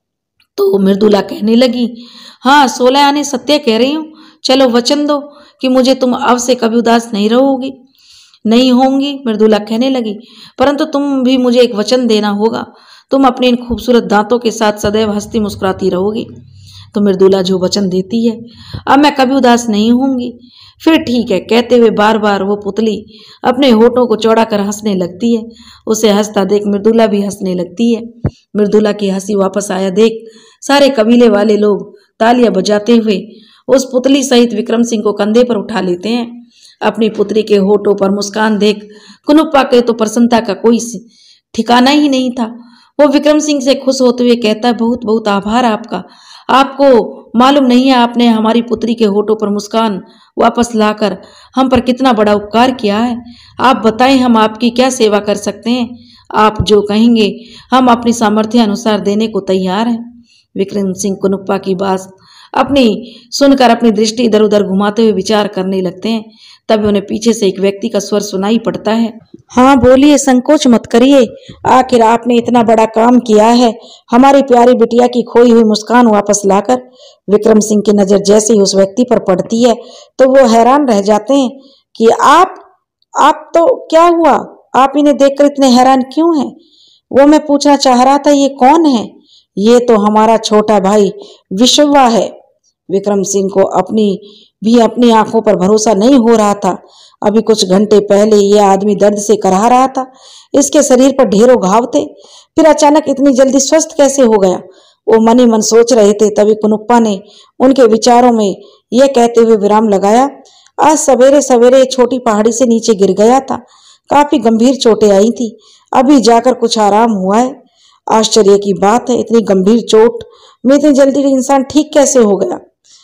तो मृदुला कहने लगी, हाँ, सोलह आने सत्य कह रही हूँ। चलो वचन दो कि मुझे तुम अब से कभी उदास नहीं रहोगी। नहीं होंगी, मृदुला कहने लगी, परंतु तुम भी मुझे एक वचन देना होगा। तुम अपने इन खूबसूरत दांतों के साथ सदैव हंसती मुस्कुराती रहोगी। तो मृदुला जो वचन देती है, अब मैं कभी उदास नहीं होंगी। फिर ठीक है, कहते हुए बार बार वो पुतली अपने होठों को चौड़ा कर हंसने लगती है। उसे हंसता देख मृदुला भी हंसने लगती है। मृदुला की हंसी वापस आया देख सारे कबीले वाले लोग तालियां बजाते हुए उस पुतली सहित विक्रम सिंह को कंधे पर उठा लेते हैं। अपनी पुत्री के होठों पर मुस्कान देख कुनुप्पा के तो प्रसन्नता का कोई ठिकाना ही नहीं था। वो विक्रम सिंह से खुश होते हुए कहता है, बहुत बहुत आभार आपका। आपको मालूम नहीं है आपने हमारी पुत्री के होठों पर मुस्कान वापस लाकर हम पर कितना बड़ा उपकार किया है। आप बताएं, हम आपकी क्या सेवा कर सकते हैं? आप जो कहेंगे हम अपनी सामर्थ्य अनुसार देने को तैयार हैं। विक्रम सिंह कुनुप्पा की बात अपनी सुनकर अपनी दृष्टि इधर उधर घुमाते हुए विचार करने लगते हैं। तभी उन्हें पीछे से एक व्यक्ति का स्वर सुनाई पड़ता है। हाँ बोलिए, संकोच मत करिए, आखिर आपने इतना बड़ा काम किया है, हमारी प्यारी बिटिया की खोई हुई मुस्कान वापस लाकर। विक्रम सिंह की नजर जैसे ही उस व्यक्ति पर पड़ती है तो वो हैरान रह जाते हैं कि आप आप तो क्या हुआ? आप इन्हें देखकर इतने हैरान क्यों हैं? वो मैं पूछना चाह रहा था, ये कौन है? ये तो हमारा छोटा भाई विश्वा है। विक्रम सिंह को अपनी भी अपनी आंखों पर भरोसा नहीं हो रहा था। अभी कुछ घंटे पहले यह आदमी दर्द से कराह रहा था, इसके शरीर पर ढेरों घाव थे, फिर अचानक इतनी जल्दी स्वस्थ कैसे हो गया? वो मन ही मन सोच रहे थे, तभी कुनुप्पा ने उनके विचारों में यह कहते हुए विराम लगाया, आज सवेरे सवेरे छोटी पहाड़ी से नीचे गिर गया था, काफी गंभीर चोटें आई थी, अभी जाकर कुछ आराम हुआ है। आश्चर्य की बात है, इतनी गंभीर चोट में इतनी जल्दी इंसान ठीक कैसे हो गया?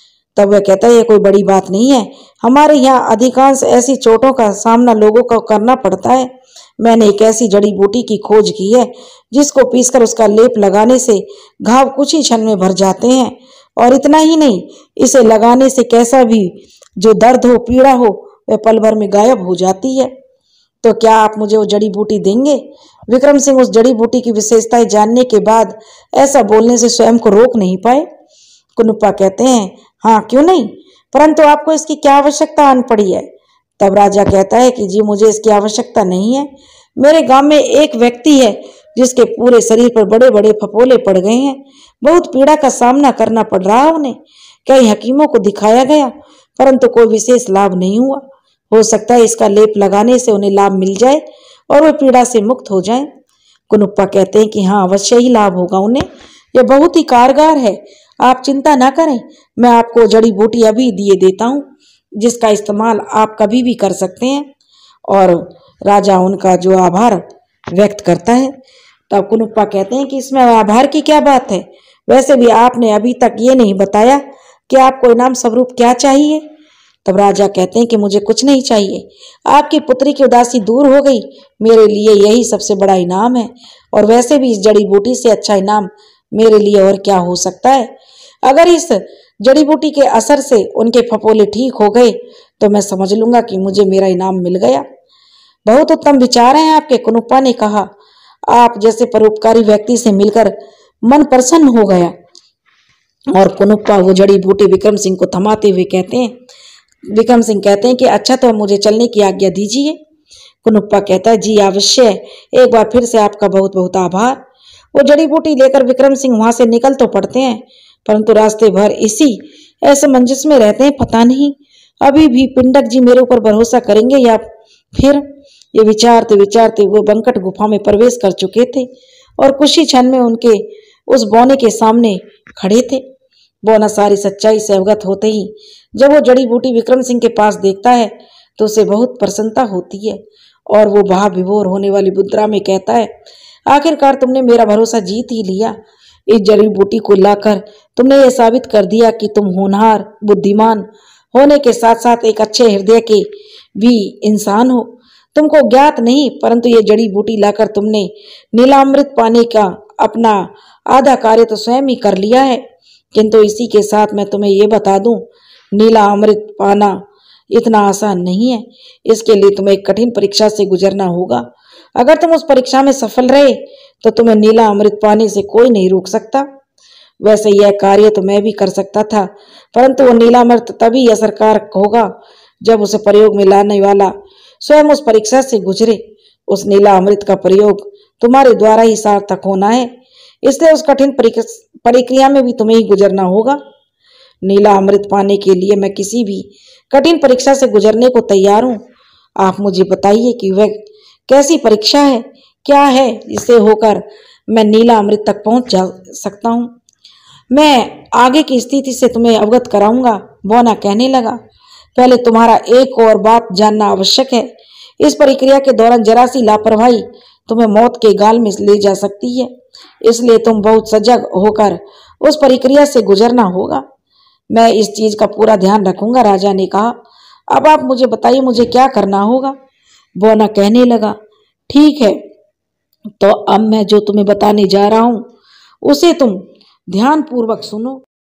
तब वह कहता है, ये कोई बड़ी बात नहीं है, हमारे यहाँ अधिकांश ऐसी चोटों का सामना लोगों को करना पड़ता है। मैंने एक ऐसी जड़ी बूटी की खोज की है जिसको पीसकर उसका लेप लगाने से घाव कुछ ही क्षण में भर जाते हैं, और इतना ही नहीं, इसे लगाने से कैसा भी जो दर्द हो, पीड़ा हो, वह पल भर में गायब हो जाती है। तो क्या आप मुझे वो जड़ी बूटी देंगे? विक्रम सिंह उस जड़ी बूटी की विशेषताएं जानने के बाद ऐसा बोलने से स्वयं को रोक नहीं पाए। कुनुप्पा कहते हैं, हाँ क्यों नहीं, परंतु आपको इसकी क्या आवश्यकता आन पड़ी है? तब राजा कहता है कि जी मुझे इसकी आवश्यकता नहीं है, मेरे गांव में एक व्यक्ति है जिसके पूरे शरीर पर बड़े बड़े फफोले पड़ गए हैं। बहुत पीड़ा का सामना करना पड़ रहा है उन्हें। कई हकीमों को दिखाया गया परंतु कोई विशेष लाभ नहीं हुआ। हो सकता है इसका लेप लगाने से उन्हें लाभ मिल जाए और वे पीड़ा से मुक्त हो जाएं। कुनुप्पा कहते हैं कि हाँ, अवश्य ही लाभ होगा उन्हें। यह बहुत ही कारगर है। आप चिंता ना करें, मैं आपको जड़ी बूटी अभी दिए देता हूँ जिसका इस्तेमाल आप कभी भी कर सकते हैं। और राजा उनका जो आभार व्यक्त करता है। तब कुनुप्पा कहते हैं कि इसमें आभार की क्या बात है। वैसे भी आपने अभी तक ये नहीं बताया कि आपको इनाम स्वरूप क्या चाहिए। तब राजा कहते हैं कि मुझे कुछ नहीं चाहिए। आपकी पुत्री की उदासी दूर हो गई, मेरे लिए यही सबसे बड़ा इनाम है। और वैसे भी इस जड़ी बूटी से अच्छा इनाम मेरे लिए और क्या हो सकता है। अगर इस जड़ी बूटी के असर से उनके फपोले ठीक हो गए तो मैं समझ लूंगा कि मुझे मेरा इनाम मिल गया। बहुत उत्तम विचार हैं आपके, कुनुप्पा ने कहा। आप जैसे परोपकारी व्यक्ति से मिलकर मन प्रसन्न हो गया। और कुनुप्पा वो जड़ी बूटी विक्रम सिंह को थमाते हुए कहते हैं विक्रम सिंह कहते हैं कि अच्छा, तो मुझे चलने की आज्ञा दीजिए। कुनुप्पा कहता है, जी अवश्य, एक बार फिर से आपका बहुत बहुत आभार। वो जड़ी बूटी लेकर विक्रम सिंह वहां से निकल तो पड़ते हैं परंतु रास्ते भर इसी असमंजस में रहते हैं। पता नहीं अभी भी पिंडक जी मेरे ऊपर भरोसा करेंगे या फिर। ये विचारते विचारते वो बंकट गुफा में प्रवेश कर चुके थे और कुछ ही क्षण में उनके उस बौने के सामने खड़े थे। बौना सारी सच्चाई से अवगत होते ही जब वो जड़ी बूटी विक्रम सिंह के पास देखता है तो उसे बहुत प्रसन्नता होती है और वो भाव विभोर होने वाली मुद्रा में कहता है, आखिरकार तुमने मेरा भरोसा जीत ही लिया। इस जड़ी बूटी को लाकर तुमने ये साबित कर दिया कि तुम होनहार, बुद्धिमान होने के साथ साथ एक अच्छे हृदय के भी इंसान हो। तुमको ज्ञात नहीं परंतु ये जड़ी बूटी लाकर तुमने नीलामृत पाने का अपना आधा कार्य तो स्वयं ही कर लिया है। किंतु इसी के साथ मैं तुम्हें ये बता दूं, नीला अमृत पाना इतना आसान नहीं है। इसके लिए तुम्हें एक कठिन परीक्षा से गुजरना होगा। अगर तुम उस परीक्षा में सफल रहे तो तुम्हें नीला अमृत पाने से कोई नहीं रोक सकता। वैसे यह कार्य तो मैं भी कर सकता था परंतु वो नीला अमृत तभी असरकारक होगा जब उसे प्रयोग में लाने वाला स्वयं उस परीक्षा से गुजरे। उस नीला अमृत का प्रयोग तुम्हारे द्वारा ही सार्थक होना है, इसलिए उस कठिन प्रक्रिया में भी तुम्हें ही गुजरना होगा। नीला अमृत पाने के लिए मैं किसी भी कठिन परीक्षा से गुजरने को तैयार हूँ। आप मुझे बताइए कि वह कैसी परीक्षा है, क्या है जिसे होकर मैं नीला अमृत तक पहुंच जा सकता हूँ। मैं आगे की स्थिति से तुम्हें अवगत कराऊंगा। बौना कहने लगा, पहले तुम्हारा एक और बात जानना आवश्यक है। इस प्रक्रिया के दौरान जरा सी लापरवाही तुम्हें मौत के गाल में ले जा सकती है, इसलिए तुम बहुत सजग होकर उस प्रक्रिया से गुजरना होगा। मैं इस चीज का पूरा ध्यान रखूंगा, राजा ने कहा। अब आप मुझे बताइए मुझे क्या करना होगा। बौना कहने लगा, ठीक है, तो अब मैं जो तुम्हें बताने जा रहा हूं उसे तुम ध्यान पूर्वक सुनो।